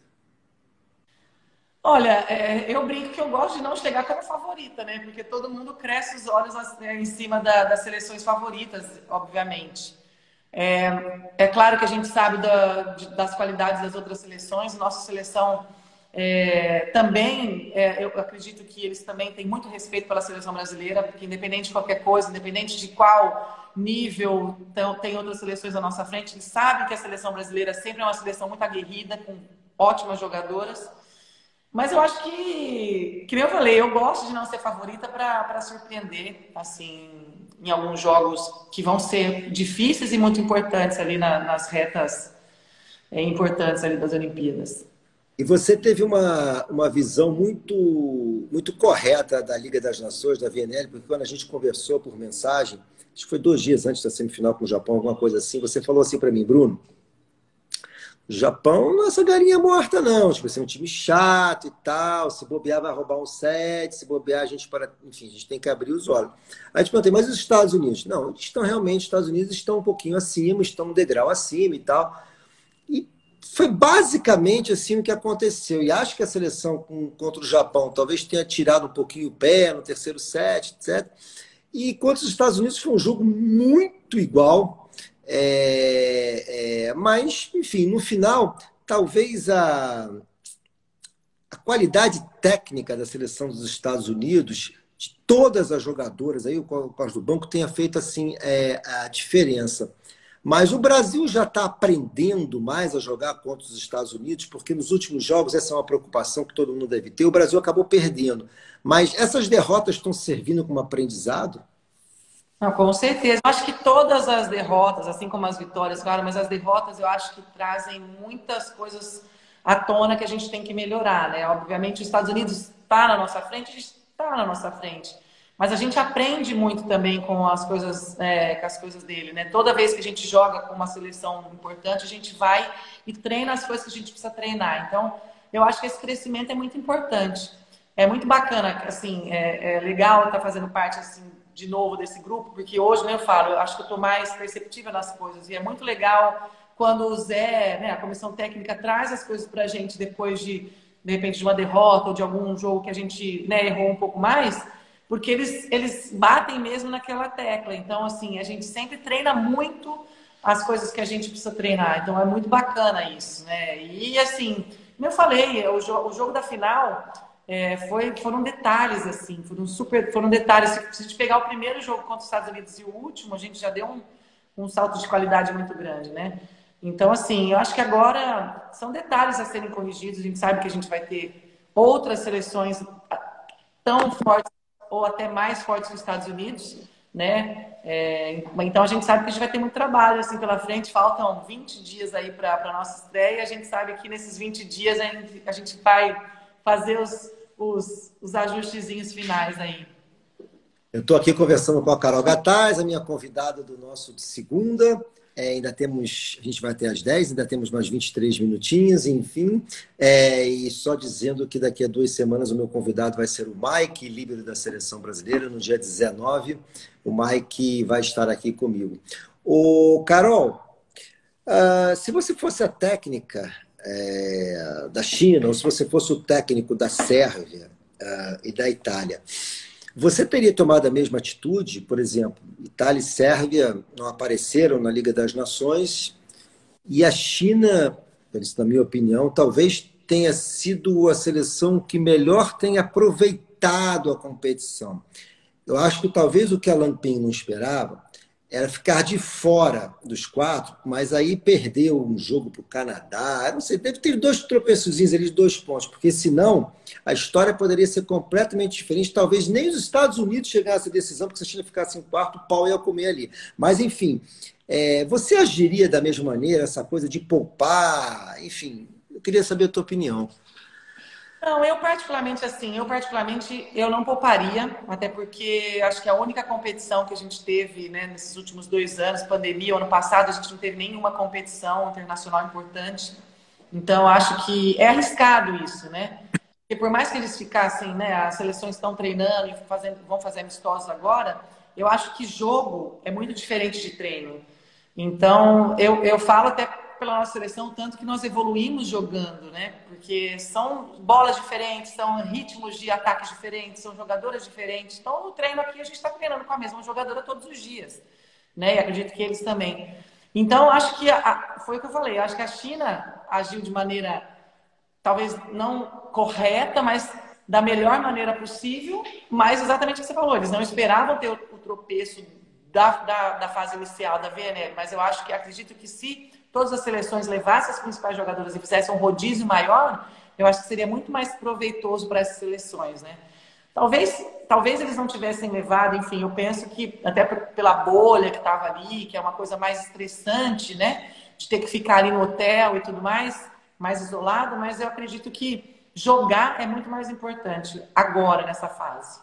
Olha, é, eu brinco que eu gosto de não chegar como favorita, né? Porque todo mundo cresce os olhos né, em cima da, das seleções favoritas, obviamente. É, é claro que a gente sabe da, de, das qualidades das outras seleções. Nossa seleção é, também, é, eu acredito que eles também têm muito respeito pela seleção brasileira, porque independente de qualquer coisa, independente de qual nível então, tem outras seleções à nossa frente, eles sabem que a seleção brasileira sempre é uma seleção muito aguerrida, com ótimas jogadoras. Mas eu acho que, que eu falei, eu gosto de não ser favorita para surpreender, assim, em alguns jogos que vão ser difíceis e muito importantes ali na, nas retas é, importantes ali das Olimpíadas. E você teve uma, uma visão muito, muito correta da Liga das Nações, da V N L, porque quando a gente conversou por mensagem, acho que foi dois dias antes da semifinal com o Japão, alguma coisa assim, você falou assim para mim, Bruno, o Japão não é essa galinha morta, não. Tipo, assim, é um time chato e tal. Se bobear, vai roubar um set. Se bobear, a gente para. Enfim, a gente tem que abrir os olhos. Aí a gente perguntei, mas os Estados Unidos? Não, eles estão realmente, os Estados Unidos estão um pouquinho acima, estão um degrau acima e tal. E foi basicamente assim o que aconteceu. E acho que a seleção com, contra o Japão talvez tenha tirado um pouquinho o pé no terceiro set, etcétera. E contra os Estados Unidos foi um jogo muito igual. É, é, mas, enfim, no final, talvez a, a qualidade técnica da seleção dos Estados Unidos de todas as jogadoras, aí o caso do banco tenha feito assim, é, a diferença. Mas o Brasil já está aprendendo mais a jogar contra os Estados Unidos, porque nos últimos jogos, essa é uma preocupação que todo mundo deve ter, o Brasil acabou perdendo. Mas essas derrotas estão servindo como aprendizado? Não, com certeza. Eu acho que todas as derrotas, assim como as vitórias, claro, mas as derrotas eu acho que trazem muitas coisas à tona que a gente tem que melhorar, né? Obviamente, os Estados Unidos está na nossa frente, a gente está na nossa frente. Mas a gente aprende muito também com as coisas, é, com as coisas dele, né? Toda vez que a gente joga com uma seleção importante, a gente vai e treina as coisas que a gente precisa treinar. Então, eu acho que esse crescimento é muito importante. É muito bacana, assim, é, é legal estar fazendo parte, assim, de novo desse grupo, porque hoje, né, eu falo, eu acho que eu estou mais perceptiva nas coisas. E é muito legal quando o Zé, né, a comissão técnica, traz as coisas para a gente depois de, de repente, de uma derrota ou de algum jogo que a gente, né, errou um pouco mais, porque eles, eles batem mesmo naquela tecla. Então, assim, a gente sempre treina muito as coisas que a gente precisa treinar. Então, é muito bacana isso, né? E, assim, como eu falei, o, jo o jogo da final é, foi, foram detalhes, assim, foram super, foram detalhes. Se a gente pegar o primeiro jogo contra os Estados Unidos e o último, a gente já deu um, um salto de qualidade muito grande, né? Então, assim, eu acho que agora são detalhes a serem corrigidos. A gente sabe que a gente vai ter outras seleções tão fortes ou até mais fortes que os Estados Unidos, né? É, então a gente sabe que a gente vai ter muito trabalho assim pela frente. Faltam vinte dias aí para a nossa estreia. A gente sabe que nesses vinte dias a gente, a gente vai fazer os, os, os ajustezinhos finais aí. Eu estou aqui conversando com a Carol Gataz, a minha convidada do nosso de segunda. É, ainda temos, a gente vai até às dez, ainda temos mais vinte e três minutinhos, enfim. É, e só dizendo que daqui a duas semanas o meu convidado vai ser o Mike, líbero da Seleção Brasileira, no dia dezenove. O Mike vai estar aqui comigo. Ô, Carol, uh, se você fosse a técnica é, da China, ou se você fosse o técnico da Sérvia uh, e da Itália, você teria tomado a mesma atitude? Por exemplo, Itália e Sérvia não apareceram na Liga das Nações e a China, na minha opinião, talvez tenha sido a seleção que melhor tenha aproveitado a competição. Eu acho que talvez o que a Lampin não esperava era ficar de fora dos quatro, mas aí perdeu um jogo para o Canadá. Não sei, deve ter dois tropeçozinhos ali, dois pontos, porque senão a história poderia ser completamente diferente. Talvez nem os Estados Unidos chegassem à decisão, porque se a China ficasse em quarto, o pau ia comer ali. Mas, enfim, é, você agiria da mesma maneira, essa coisa de poupar? Enfim, eu queria saber a tua opinião. Não, eu particularmente, assim, eu particularmente, eu não pouparia, até porque acho que a única competição que a gente teve, né, nesses últimos dois anos, pandemia, o ano passado, a gente não teve nenhuma competição internacional importante. Então, acho que é arriscado isso, né? Porque por mais que eles ficassem, né, as seleções estão treinando e fazendo, vão fazer amistosos agora, eu acho que jogo é muito diferente de treino. Então, eu, eu falo até pela nossa seleção, tanto que nós evoluímos jogando, né? Porque são bolas diferentes, são ritmos de ataques diferentes, são jogadoras diferentes. Então, no treino aqui, a gente está treinando com a mesma jogadora todos os dias, né? E acredito que eles também. Então, acho que a, foi o que eu falei. Acho que a China agiu de maneira, talvez não correta, mas da melhor maneira possível. Mas exatamente o que você falou. Eles não esperavam ter o, o tropeço da, da, da fase inicial da V N L. Mas eu acho que acredito que se todas as seleções levassem as principais jogadoras e fizessem um rodízio maior, eu acho que seria muito mais proveitoso para essas seleções, né? Talvez, talvez eles não tivessem levado, enfim, eu penso que até pela bolha que estava ali, que é uma coisa mais estressante, né? De ter que ficar ali no hotel e tudo mais, mais isolado, mas eu acredito que jogar é muito mais importante agora, nessa fase.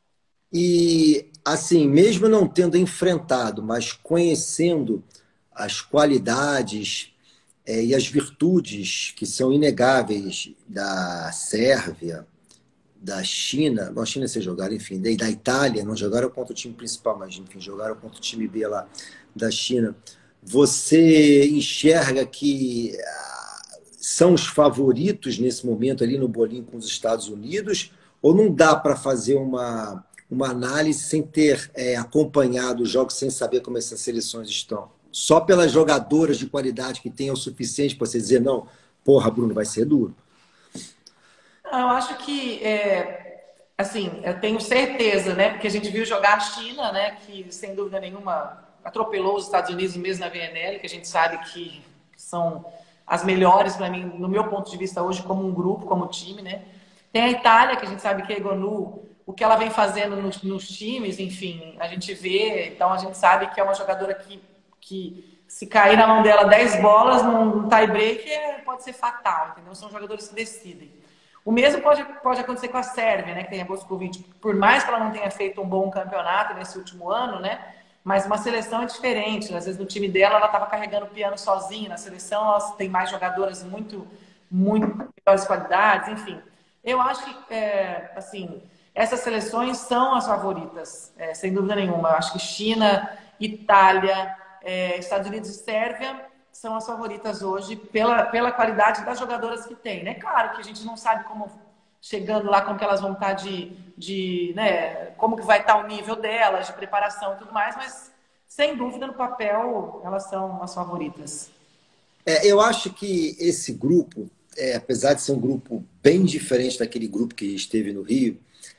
E, assim, mesmo não tendo enfrentado, mas conhecendo as qualidades é, e as virtudes que são inegáveis da Sérvia, da China, não, a China se jogaram, enfim, da, da Itália, não jogaram contra o time principal, mas enfim, jogaram contra o time B lá da China. Você enxerga que ah, são os favoritos nesse momento ali no bolinho com os Estados Unidos, ou não dá para fazer uma, uma análise sem ter é, acompanhado os jogos, sem saber como essas seleções estão? Só pelas jogadoras de qualidade que tem é o suficiente para você dizer, não, porra, Bruno, vai ser duro? Eu acho que é, assim, eu tenho certeza, né? Porque a gente viu jogar a China, né? Que sem dúvida nenhuma atropelou os Estados Unidos mesmo na V N L, que a gente sabe que são as melhores para mim, no meu ponto de vista hoje, como um grupo, como time, né? Tem a Itália, que a gente sabe que a Egonu, o que ela vem fazendo nos, nos times, enfim, a gente vê, então a gente sabe que é uma jogadora que, que se cair na mão dela dez bolas num tie-break, é, pode ser fatal, entendeu? São jogadores que decidem. O mesmo pode, pode acontecer com a Sérvia, né, que tem a Boskovic. Por mais que ela não tenha feito um bom campeonato nesse último ano, né, mas uma seleção é diferente. Às vezes no time dela ela estava carregando o piano sozinha, na seleção ela tem mais jogadoras muito, muito melhores qualidades, enfim. Eu acho que, é, assim, essas seleções são as favoritas, é, sem dúvida nenhuma. Eu acho que China, Itália, é, Estados Unidos e Sérvia são as favoritas hoje pela, pela qualidade das jogadoras que tem, né? Claro que a gente não sabe como, chegando lá, como que elas vão estar de, de né, como que vai estar o nível delas, de preparação e tudo mais, mas sem dúvida no papel elas são as favoritas. É, eu acho que esse grupo, é, apesar de ser um grupo bem diferente daquele grupo que esteve no Rio,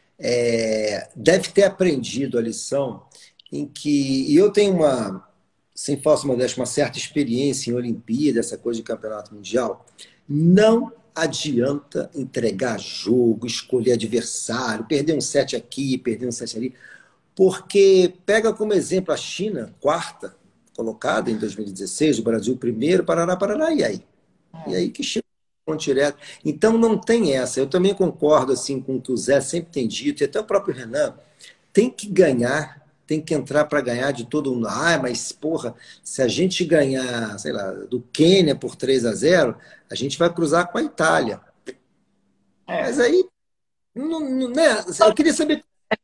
é, deve ter aprendido a lição em que, e eu tenho uma, sem falsa modéstia, uma certa experiência em Olimpíada, essa coisa de campeonato mundial, não adianta entregar jogo, escolher adversário, perder um set aqui, perder um set ali, porque pega como exemplo a China, quarta colocada em dois mil e dezesseis, o Brasil primeiro, Paraná, Paraná, e aí? E aí que chega direto. Então não tem essa. Eu também concordo assim com o que o Zé sempre tem dito, e até o próprio Renan, tem que ganhar, tem que entrar para ganhar de todo mundo. Ah, mas porra, se a gente ganhar, sei lá, do Quênia por três a zero, a gente vai cruzar com a Itália. É. Mas aí, não, não, né? Eu queria saber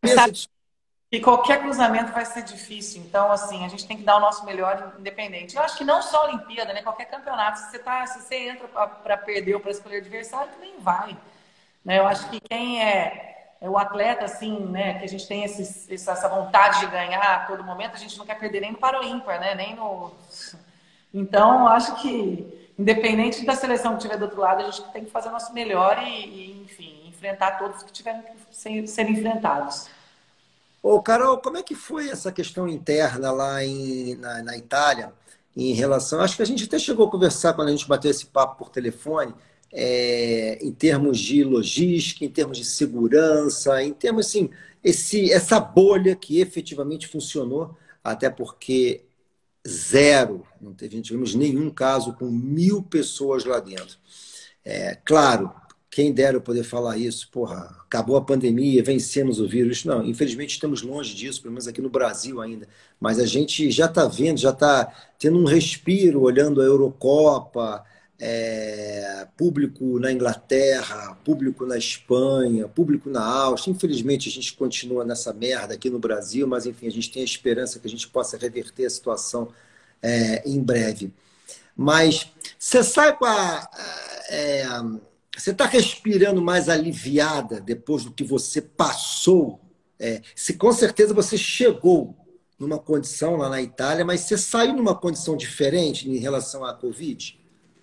e qualquer cruzamento vai ser difícil. Então, assim, a gente tem que dar o nosso melhor independente. Eu acho que não só a Olimpíada, né? Qualquer campeonato, se você, tá, se você entra para perder ou para escolher adversário, nem vai. Né? Eu acho que quem é, é o atleta, assim, né? Que a gente tem esses, essa vontade de ganhar a todo momento, a gente não quer perder nem no para o ímpar, né? Nem no... Então, eu acho que, independente da seleção que tiver do outro lado, a gente tem que fazer o nosso melhor e, e enfim, enfrentar todos que tiverem que ser, ser enfrentados. Ô, Carol, como é que foi essa questão interna lá em, na, na Itália em relação... Acho que a gente até chegou a conversar quando a gente bateu esse papo por telefone, é, em termos de logística, em termos de segurança, em termos, assim, esse, essa bolha que efetivamente funcionou, até porque zero, não tivemos nenhum caso com mil pessoas lá dentro. É, claro, quem dera eu poder falar isso, porra, acabou a pandemia, vencemos o vírus. Não, infelizmente estamos longe disso, pelo menos aqui no Brasil ainda. Mas a gente já está vendo, já está tendo um respiro, olhando a Eurocopa, é, público na Inglaterra, público na Espanha, público na Áustria. Infelizmente a gente continua nessa merda aqui no Brasil, mas enfim, a gente tem a esperança que a gente possa reverter a situação é, em breve. Mas você sai com a... É, você está respirando mais aliviada depois do que você passou? É, se com certeza você chegou numa condição lá na Itália, mas você saiu numa condição diferente em relação à Covid?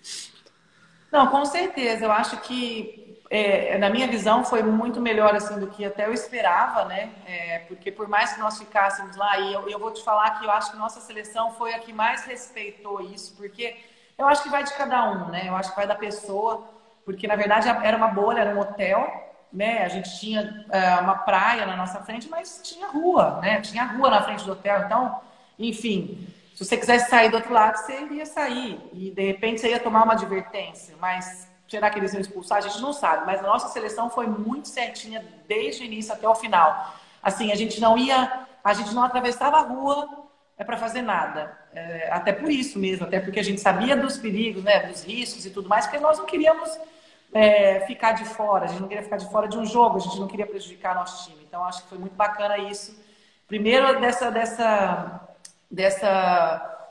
Não, com certeza. Eu acho que, é, na minha visão, foi muito melhor assim do que até eu esperava, né? É, porque por mais que nós ficássemos lá, e eu, eu vou te falar que eu acho que nossa seleção foi a que mais respeitou isso, porque eu acho que vai de cada um, né? Eu acho que vai da pessoa. Porque, na verdade, era uma bolha, era um hotel, né? A gente tinha uh, uma praia na nossa frente, mas tinha rua, né? Tinha rua na frente do hotel. Então, enfim, se você quisesse sair do outro lado, você iria sair. E, de repente, você ia tomar uma advertência. Mas será que eles iam expulsar? A gente não sabe. Mas a nossa seleção foi muito certinha desde o início até o final. Assim, a gente não ia... A gente não atravessava a rua é para fazer nada. É, até por isso mesmo. Até porque a gente sabia dos perigos, né? Dos riscos e tudo mais. Porque nós não queríamos... É, ficar de fora, a gente não queria ficar de fora de um jogo, a gente não queria prejudicar nosso time. Então, acho que foi muito bacana isso. Primeiro, dessa, dessa, dessa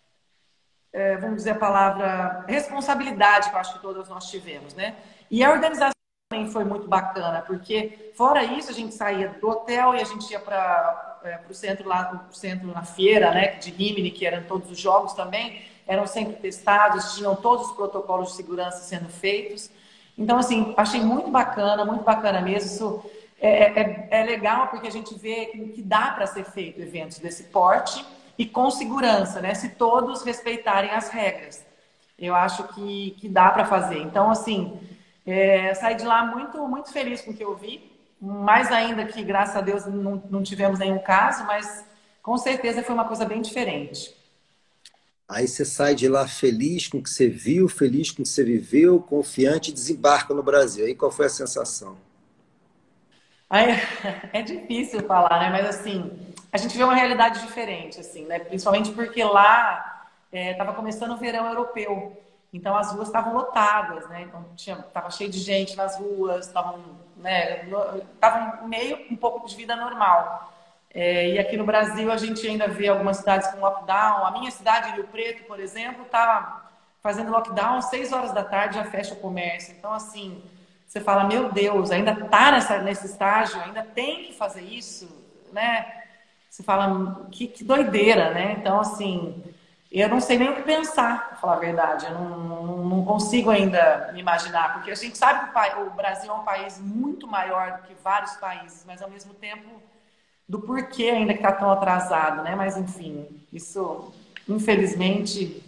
é, vamos dizer a palavra, responsabilidade que eu acho que todas nós tivemos, né? E a organização também foi muito bacana, porque fora isso, a gente saía do hotel e a gente ia para é, o centro lá, pro centro na feira, né, de Rimini, que eram todos os jogos também, eram sempre testados, tinham todos os protocolos de segurança sendo feitos. Então, assim, achei muito bacana, muito bacana mesmo. Isso é, é, é legal porque a gente vê que, que dá para ser feito eventos desse porte e com segurança, né? Se todos respeitarem as regras. Eu acho que, que dá para fazer. Então, assim, é, saí de lá muito, muito feliz com o que eu vi. Mais ainda que, graças a Deus, não, não tivemos nenhum caso, mas com certeza foi uma coisa bem diferente. Aí você sai de lá feliz com o que você viu, feliz com o que você viveu, confiante e desembarca no Brasil. Aí qual foi a sensação? Aí, é difícil falar, né? Mas assim, a gente vê uma realidade diferente, assim, né? Principalmente porque lá estava começando o verão europeu. Então as ruas estavam lotadas, né? Então tinha, tava cheio de gente nas ruas, estavam, né? Tava meio um pouco de vida normal. É, e aqui no Brasil a gente ainda vê algumas cidades com lockdown. A minha cidade, Rio Preto, por exemplo, tá fazendo lockdown, seis horas da tarde já fecha o comércio. Então, assim, você fala, meu Deus, ainda tá nessa, nesse estágio, ainda tem que fazer isso, né? Você fala, que, que doideira, né? Então, assim, eu não sei nem o que pensar, pra falar a verdade. Eu não, não, não consigo ainda me imaginar, porque a gente sabe que o Brasil é um país muito maior do que vários países, mas ao mesmo tempo do porquê ainda que está tão atrasado, né? Mas, enfim, isso, infelizmente...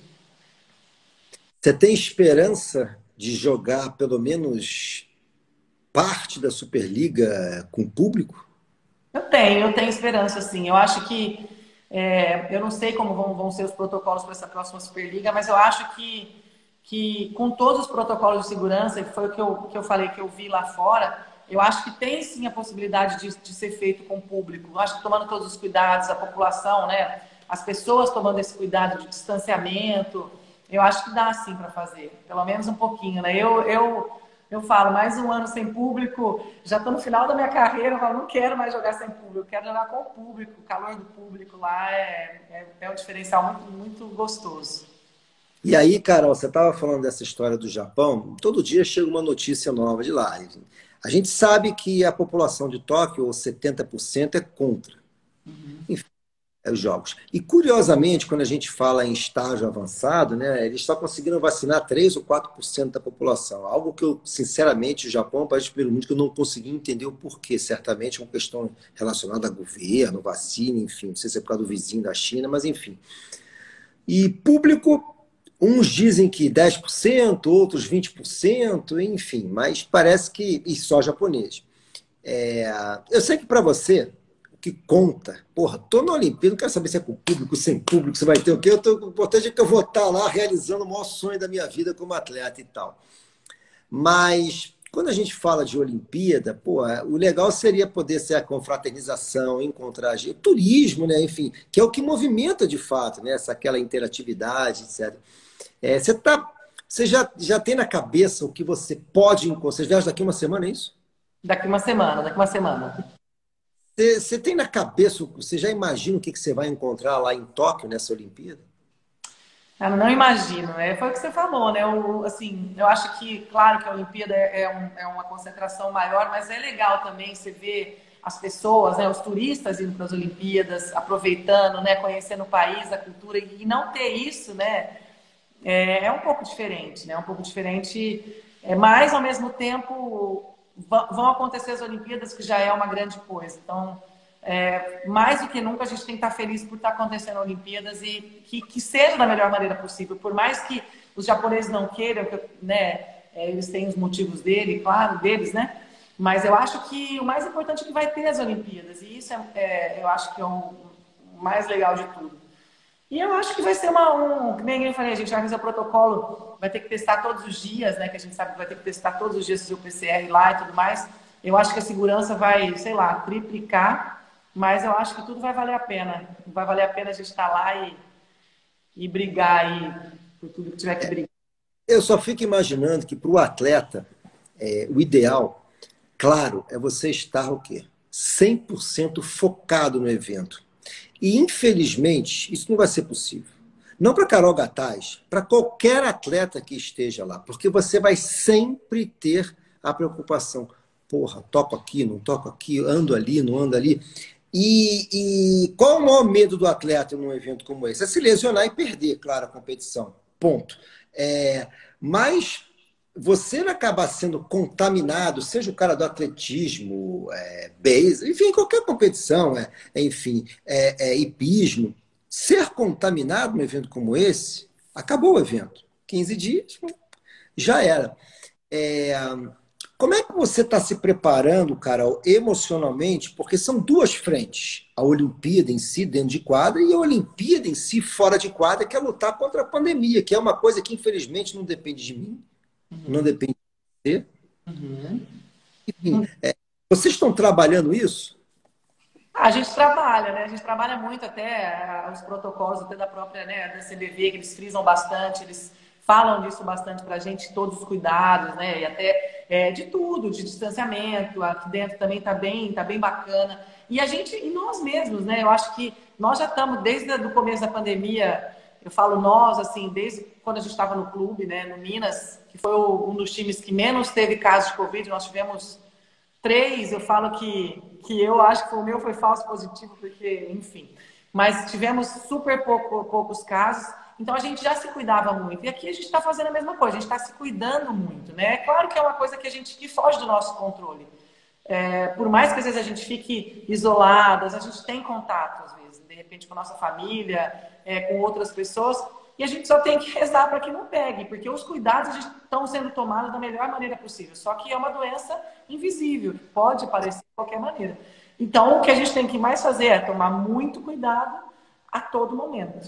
Você tem esperança de jogar pelo menos parte da Superliga com público? Eu tenho, eu tenho esperança, sim. Eu acho que... É, eu não sei como vão, vão ser os protocolos para essa próxima Superliga, mas eu acho que, que com todos os protocolos de segurança, que foi o que eu, que eu falei que eu vi lá fora, eu acho que tem sim a possibilidade de, de ser feito com o público. Eu acho que tomando todos os cuidados, a população, né? As pessoas tomando esse cuidado de distanciamento, eu acho que dá sim para fazer, pelo menos um pouquinho, né? Eu, eu, eu falo, mais um ano sem público, já estou no final da minha carreira, eu falo, não quero mais jogar sem público, eu quero jogar com o público, o calor do público lá é, é, é um diferencial muito, muito gostoso. E aí, Carol, você estava falando dessa história do Japão, todo dia chega uma notícia nova de lá. A gente sabe que a população de Tóquio, setenta por cento, é contra. Enfim, é os jogos. E, curiosamente, quando a gente fala em estágio avançado, né, eles estão conseguindo vacinar três ou quatro por cento da população. Algo que eu, sinceramente, o Japão é um país do primeiro mundo que eu não consegui entender o porquê. Certamente é uma questão relacionada a governo, vacina, enfim. Não sei se é por causa do vizinho da China, mas enfim. E público... Uns dizem que dez por cento, outros vinte por cento, enfim, mas parece que... E só japonês. É, eu sei que para você, o que conta... Porra, tô na Olimpíada, não quero saber se é com público, sem público, se vai ter o quê. Eu tô, o importante é que eu vou estar lá realizando o maior sonho da minha vida como atleta e tal. Mas... Quando a gente fala de Olimpíada, pô, o legal seria poder ser a confraternização, encontrar gente, turismo, né? Enfim, que é o que movimenta de fato, né? Essa, aquela interatividade, etcétera. É, você, tá, você já, já tem na cabeça o que você pode encontrar? Você viaja daqui uma semana, é isso? Daqui uma semana, daqui uma semana. Você, você tem na cabeça, você já imagina o que, que você vai encontrar lá em Tóquio, nessa Olimpíada? Eu não imagino, né? Foi o que você falou, né? O, assim, eu acho que, claro que a Olimpíada é, é, um, é uma concentração maior, mas é legal também você ver as pessoas, né, os turistas indo para as Olimpíadas, aproveitando, né, conhecendo o país, a cultura, e não ter isso, né, é, é um pouco diferente, né? Um pouco diferente, é, mas ao mesmo tempo vão acontecer as Olimpíadas, que já é uma grande coisa. Então, é, mais do que nunca, a gente tem que estar feliz por estar acontecendo as Olimpíadas e que, que seja da melhor maneira possível. Por mais que os japoneses não queiram, que, né, eles têm os motivos dele, claro, deles, né? Mas eu acho que o mais importante é que vai ter as Olimpíadas. E isso, é, é, eu acho que é o mais legal de tudo. E eu acho que vai ser uma... Um, que nem eu falei, a gente vai fazer o protocolo, vai ter que testar todos os dias, né? Que a gente sabe que vai ter que testar todos os dias fazer o P C R lá e tudo mais. Eu acho que a segurança vai, sei lá, triplicar. Mas eu acho que tudo vai valer a pena. Vai valer a pena a gente estar lá e, e brigar aí por tudo que tiver que brigar. Eu só fico imaginando que para o atleta, é, o ideal, claro, é você estar o quê? cem por cento focado no evento. E, infelizmente, isso não vai ser possível. Não para Carol Gataz, para qualquer atleta que esteja lá. Porque você vai sempre ter a preocupação. Porra, toco aqui, não toco aqui, ando ali, não ando ali. E, e qual o maior medo do atleta num evento como esse? É se lesionar e perder, claro, a competição. Ponto. É, mas você vai acabar sendo contaminado, seja o cara do atletismo, é, base, enfim, qualquer competição, é, é, enfim, é, é, hipismo, ser contaminado num evento como esse, acabou o evento. quinze dias, já era. É, como é que você está se preparando, Carol, emocionalmente? Porque são duas frentes. A Olimpíada em si, dentro de quadra, e a Olimpíada em si, fora de quadra, que é lutar contra a pandemia, que é uma coisa que, infelizmente, não depende de mim, não Uhum. depende de você. Uhum. Enfim, é, vocês estão trabalhando isso? Ah, a gente trabalha, né? A gente trabalha muito até ah, os protocolos até da própria, né, da C B V, que eles frisam bastante, eles falam disso bastante para a gente, todos os cuidados, né? E até é, de tudo, de distanciamento, aqui dentro também tá bem, tá bem bacana. E a gente, e nós mesmos, né? Eu acho que nós já estamos desde o começo da pandemia, eu falo nós, assim, desde quando a gente estava no clube, né, no Minas, que foi o- um dos times que menos teve casos de Covid, nós tivemos três, eu falo que, que eu acho que o meu foi falso positivo, porque, enfim. Mas tivemos super pouco, poucos casos, então a gente já se cuidava muito. E aqui a gente está fazendo a mesma coisa, a gente está se cuidando muito, né? É claro que é uma coisa que a gente que foge do nosso controle. É, por mais que às vezes a gente fique isoladas, a gente tem contato, às vezes, de repente com a nossa família, é, com outras pessoas, e a gente só tem que rezar para que não pegue, porque os cuidados estão sendo tomados da melhor maneira possível. Só que é uma doença invisível, que pode aparecer de qualquer maneira. Então, o que a gente tem que mais fazer é tomar muito cuidado a todo momento.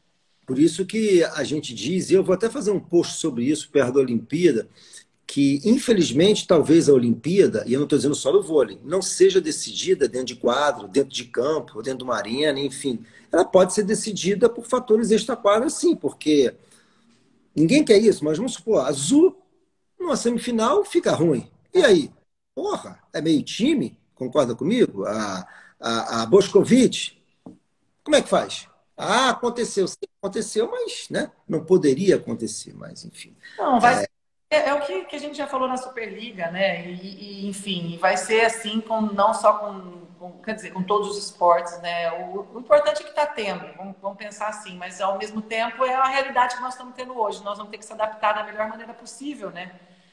Por isso que a gente diz, e eu vou até fazer um post sobre isso perto da Olimpíada, que infelizmente talvez a Olimpíada, e eu não estou dizendo só do vôlei, não seja decidida dentro de quadro, dentro de campo, dentro de uma arena, enfim. Ela pode ser decidida por fatores extra-quadra, sim, porque ninguém quer isso, mas vamos supor, a Azul, numa semifinal, fica ruim. E aí? Porra, é meio time, concorda comigo? A, a, a Boscovite, como é que faz? Ah, aconteceu. Sim, aconteceu, mas né, não poderia acontecer, mas enfim. Não, vai ser, é, é o que, que a gente já falou na Superliga, né? E, e, enfim, vai ser assim com não só com, com- quer dizer, com todos os esportes, né? O, o importante é que está tendo, vamos, vamos pensar assim, mas ao mesmo tempo é a realidade que nós estamos tendo hoje. Nós vamos ter que se adaptar da melhor maneira possível, né?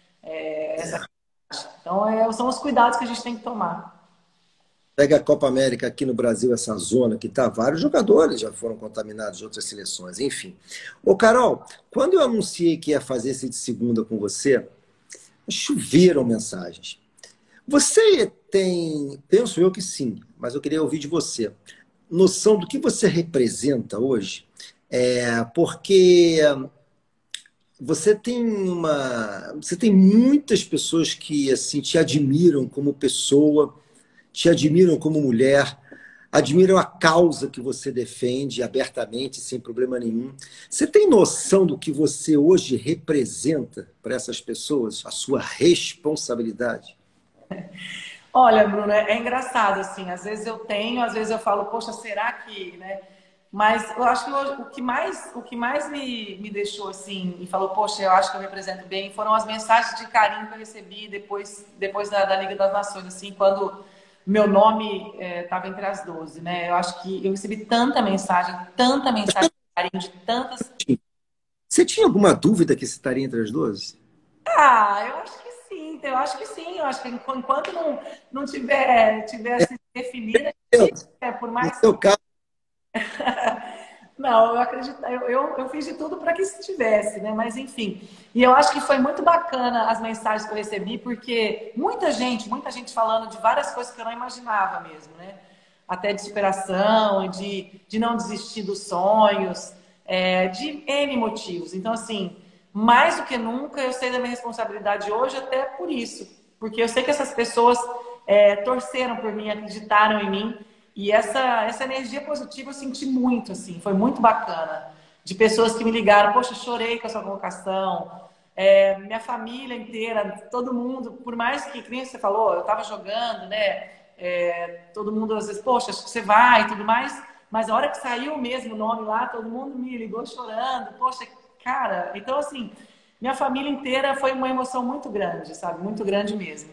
É, essa, então, é, são os cuidados que a gente tem que tomar. Pega a Copa América aqui no Brasil, essa zona que está, vários jogadores já foram contaminados de outras seleções, enfim. Ô, Carol, quando eu anunciei que ia fazer esse de segunda com você, choveram mensagens. Você tem, penso eu que sim, mas eu queria ouvir de você, noção do que você representa hoje? É, porque você tem uma, você tem muitas pessoas que assim te admiram como pessoa, te admiram como mulher, admiram a causa que você defende abertamente, sem problema nenhum. Você tem noção do que você hoje representa para essas pessoas, a sua responsabilidade? Olha, Bruna, é engraçado, assim, às vezes eu tenho, às vezes eu falo, poxa, será que, né? Mas eu acho que hoje, o que mais, o que mais me, me deixou assim, e falou, poxa, eu acho que eu represento bem, foram as mensagens de carinho que eu recebi depois, depois da, da Liga das Nações, assim, quando meu nome estava entre as doze, né? Eu acho que eu recebi tanta mensagem, tanta mensagem de carinho, de tantas. Você tinha alguma dúvida que você estaria entre as duas? Ah, eu acho que sim, eu acho que sim, eu acho que enquanto não, não tiver, tiver assim, definida, é, por No mais. seu caso, Não, eu acredito, eu, eu, eu fiz de tudo para que estivesse, né? Mas enfim. E eu acho que foi muito bacana as mensagens que eu recebi, porque muita gente, muita gente falando de várias coisas que eu não imaginava mesmo, né? Até de superação, de, de não desistir dos sonhos, é, de N motivos. Então, assim, mais do que nunca, eu sei da minha responsabilidade hoje, até por isso. Porque eu sei que essas pessoas é, torceram por mim, acreditaram em mim. E essa, essa energia positiva eu senti muito, assim, foi muito bacana. De pessoas que me ligaram, poxa, chorei com a sua convocação. É, minha família inteira, todo mundo, por mais que, como você falou, eu estava jogando, né? É, todo mundo às vezes, poxa, acho que você vai e tudo mais. Mas a hora que saiu mesmo o nome lá, todo mundo me ligou chorando. Poxa, cara, então assim, minha família inteira foi uma emoção muito grande, sabe? Muito grande mesmo.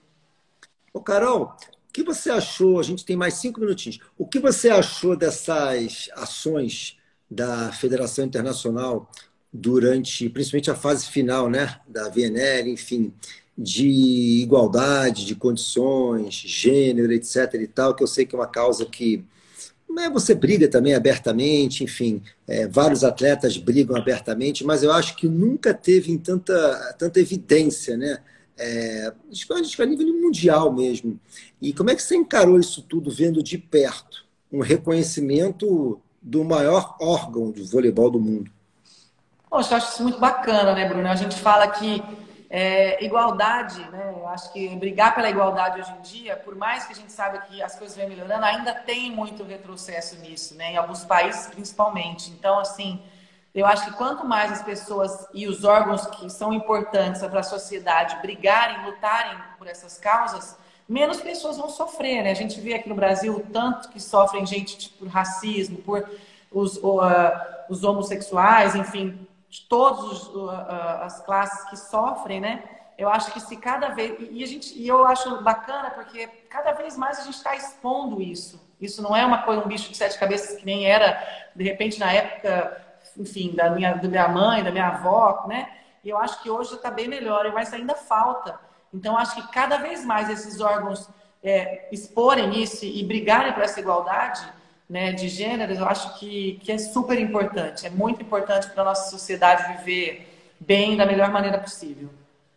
ô Carol, o que você achou? A gente tem mais cinco minutinhos. O que você achou dessas ações da Federação Internacional durante, principalmente a fase final, né, da V N L, enfim, de igualdade, de condições, gênero, etc e tal, que eu sei que é uma causa que né, você briga também abertamente, enfim, é, vários atletas brigam abertamente, mas eu acho que nunca teve em tanta, tanta evidência, né? É, acho que a nível mundial mesmo. E como é que você encarou isso tudo vendo de perto? Um reconhecimento do maior órgão de voleibol do mundo. Poxa, eu acho isso muito bacana, né, Bruno? A gente fala que é, igualdade, né? Eu acho que brigar pela igualdade hoje em dia, por mais que a gente saiba que as coisas vêm melhorando, ainda tem muito retrocesso nisso, né? Em alguns países, principalmente. Então, assim, eu acho que quanto mais as pessoas e os órgãos que são importantes para a sociedade brigarem, lutarem por essas causas, menos pessoas vão sofrer, né? A gente vê aqui no Brasil o tanto que sofrem gente tipo, por racismo, por os, uh, os homossexuais, enfim, de todas uh, as classes que sofrem, né? Eu acho que se cada vez... E, a gente, e eu acho bacana porque cada vez mais a gente está expondo isso. Isso não é uma coisa, um bicho de sete cabeças que nem era, de repente, na época, enfim, da minha, da minha mãe, da minha avó, né? E eu acho que hoje está bem melhor, mas ainda falta. Então, acho que cada vez mais esses órgãos é, exporem isso e brigarem por essa igualdade, né, de gêneros, eu acho que, que é super importante. É muito importante para a nossa sociedade viver bem da melhor maneira possível.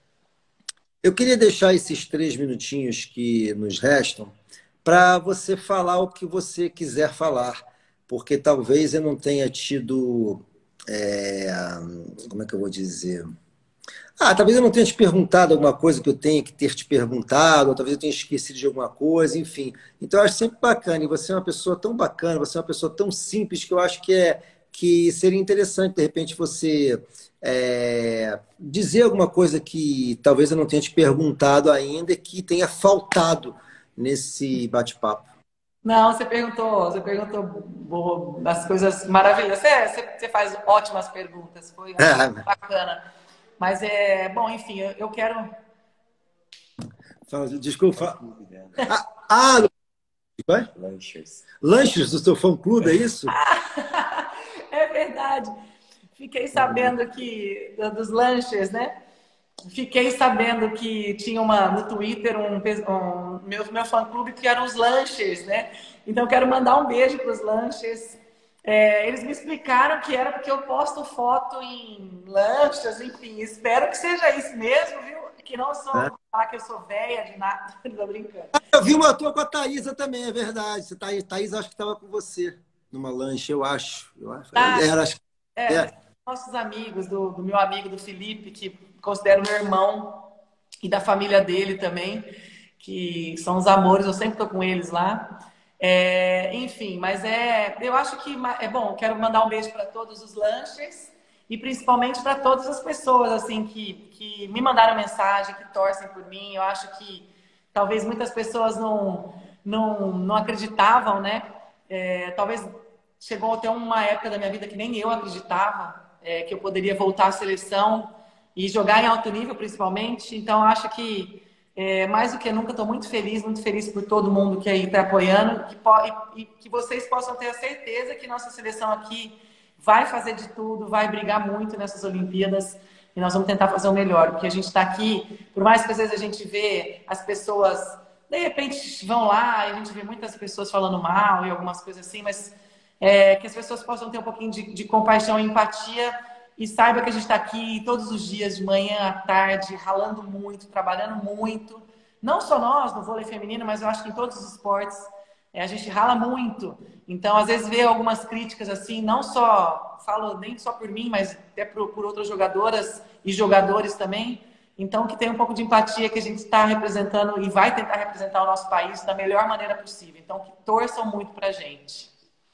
Eu queria deixar esses três minutinhos que nos restam para você falar o que você quiser falar, porque talvez eu não tenha tido... É, como é que eu vou dizer... Ah, talvez eu não tenha te perguntado alguma coisa que eu tenha que ter te perguntado, ou talvez eu tenha esquecido de alguma coisa, enfim. Então, eu acho sempre bacana, e você é uma pessoa tão bacana, você é uma pessoa tão simples, que eu acho que, é, que seria interessante, de repente, você é, dizer alguma coisa que talvez eu não tenha te perguntado ainda, e que tenha faltado nesse bate-papo. Não, você perguntou, você perguntou as coisas maravilhosas. Você, você faz ótimas perguntas, foi bacana. Mas é bom, enfim, eu, eu quero. Desculpa. Ah, ah lanches. Lanches do seu fã-clube, é isso? É verdade. Fiquei sabendo que dos lanches, né? Fiquei sabendo que tinha uma no Twitter um, um meu, meu fã-clube que eram os lanches, né? Então eu quero mandar um beijo para os lanches. É, eles me explicaram que era porque eu posto foto em lanchas, enfim. Espero que seja isso mesmo, viu? Que não sou é. falar que eu sou velha de nada. Tô brincando. Ah, eu vi uma tua com a Thaísa também, é verdade. Você, Thaís, Thaís acho que estava com você numa lanche, eu acho. Eu acho. Ah, era, acho... É, é. Nossos amigos, do, do meu amigo do Felipe, que considero meu irmão, e da família dele também, que são os amores, eu sempre tô com eles lá. É, enfim, mas é, eu acho que é bom. Quero mandar um beijo para todos os lanches e principalmente para todas as pessoas assim que, que me mandaram mensagem, que torcem por mim. Eu acho que talvez muitas pessoas não, não, não acreditavam, né? É, talvez chegou até uma época da minha vida que nem eu acreditava é, que eu poderia voltar à seleção e jogar em alto nível, principalmente. Então, eu acho que É, mais do que nunca, estou muito feliz, muito feliz por todo mundo que aí está apoiando que e, e que vocês possam ter a certeza que nossa seleção aqui vai fazer de tudo, vai brigar muito nessas Olimpíadas e nós vamos tentar fazer o melhor, porque a gente está aqui, por mais que às vezes a gente vê as pessoas, de repente vão lá e a gente vê muitas pessoas falando mal e algumas coisas assim, mas é, que as pessoas possam ter um pouquinho de, de compaixão e empatia. E saiba que a gente está aqui todos os dias, de manhã à tarde, ralando muito, trabalhando muito. Não só nós, no vôlei feminino, mas eu acho que em todos os esportes, é, a gente rala muito. Então, às vezes, vê algumas críticas assim, não só, falo nem só por mim, mas até por, por outras jogadoras e jogadores também. Então, que tem um pouco de empatia, que a gente está representando e vai tentar representar o nosso país da melhor maneira possível. Então, que torçam muito para a gente.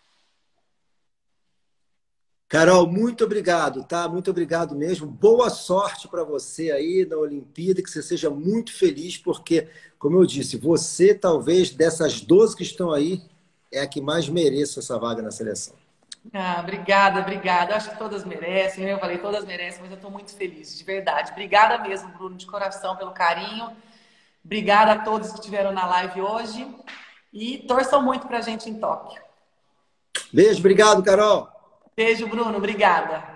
Carol, muito obrigado, tá? Muito obrigado mesmo. Boa sorte para você aí na Olimpíada, que você seja muito feliz, porque, como eu disse, você talvez dessas doze que estão aí é a que mais mereça essa vaga na seleção. Ah, obrigada, obrigada. Acho que todas merecem, eu falei todas merecem, mas eu estou muito feliz, de verdade. Obrigada mesmo, Bruno, de coração, pelo carinho. Obrigada a todos que estiveram na live hoje e torçam muito para a gente em Tóquio. Beijo, obrigado, Carol. Beijo, Bruno. Obrigada.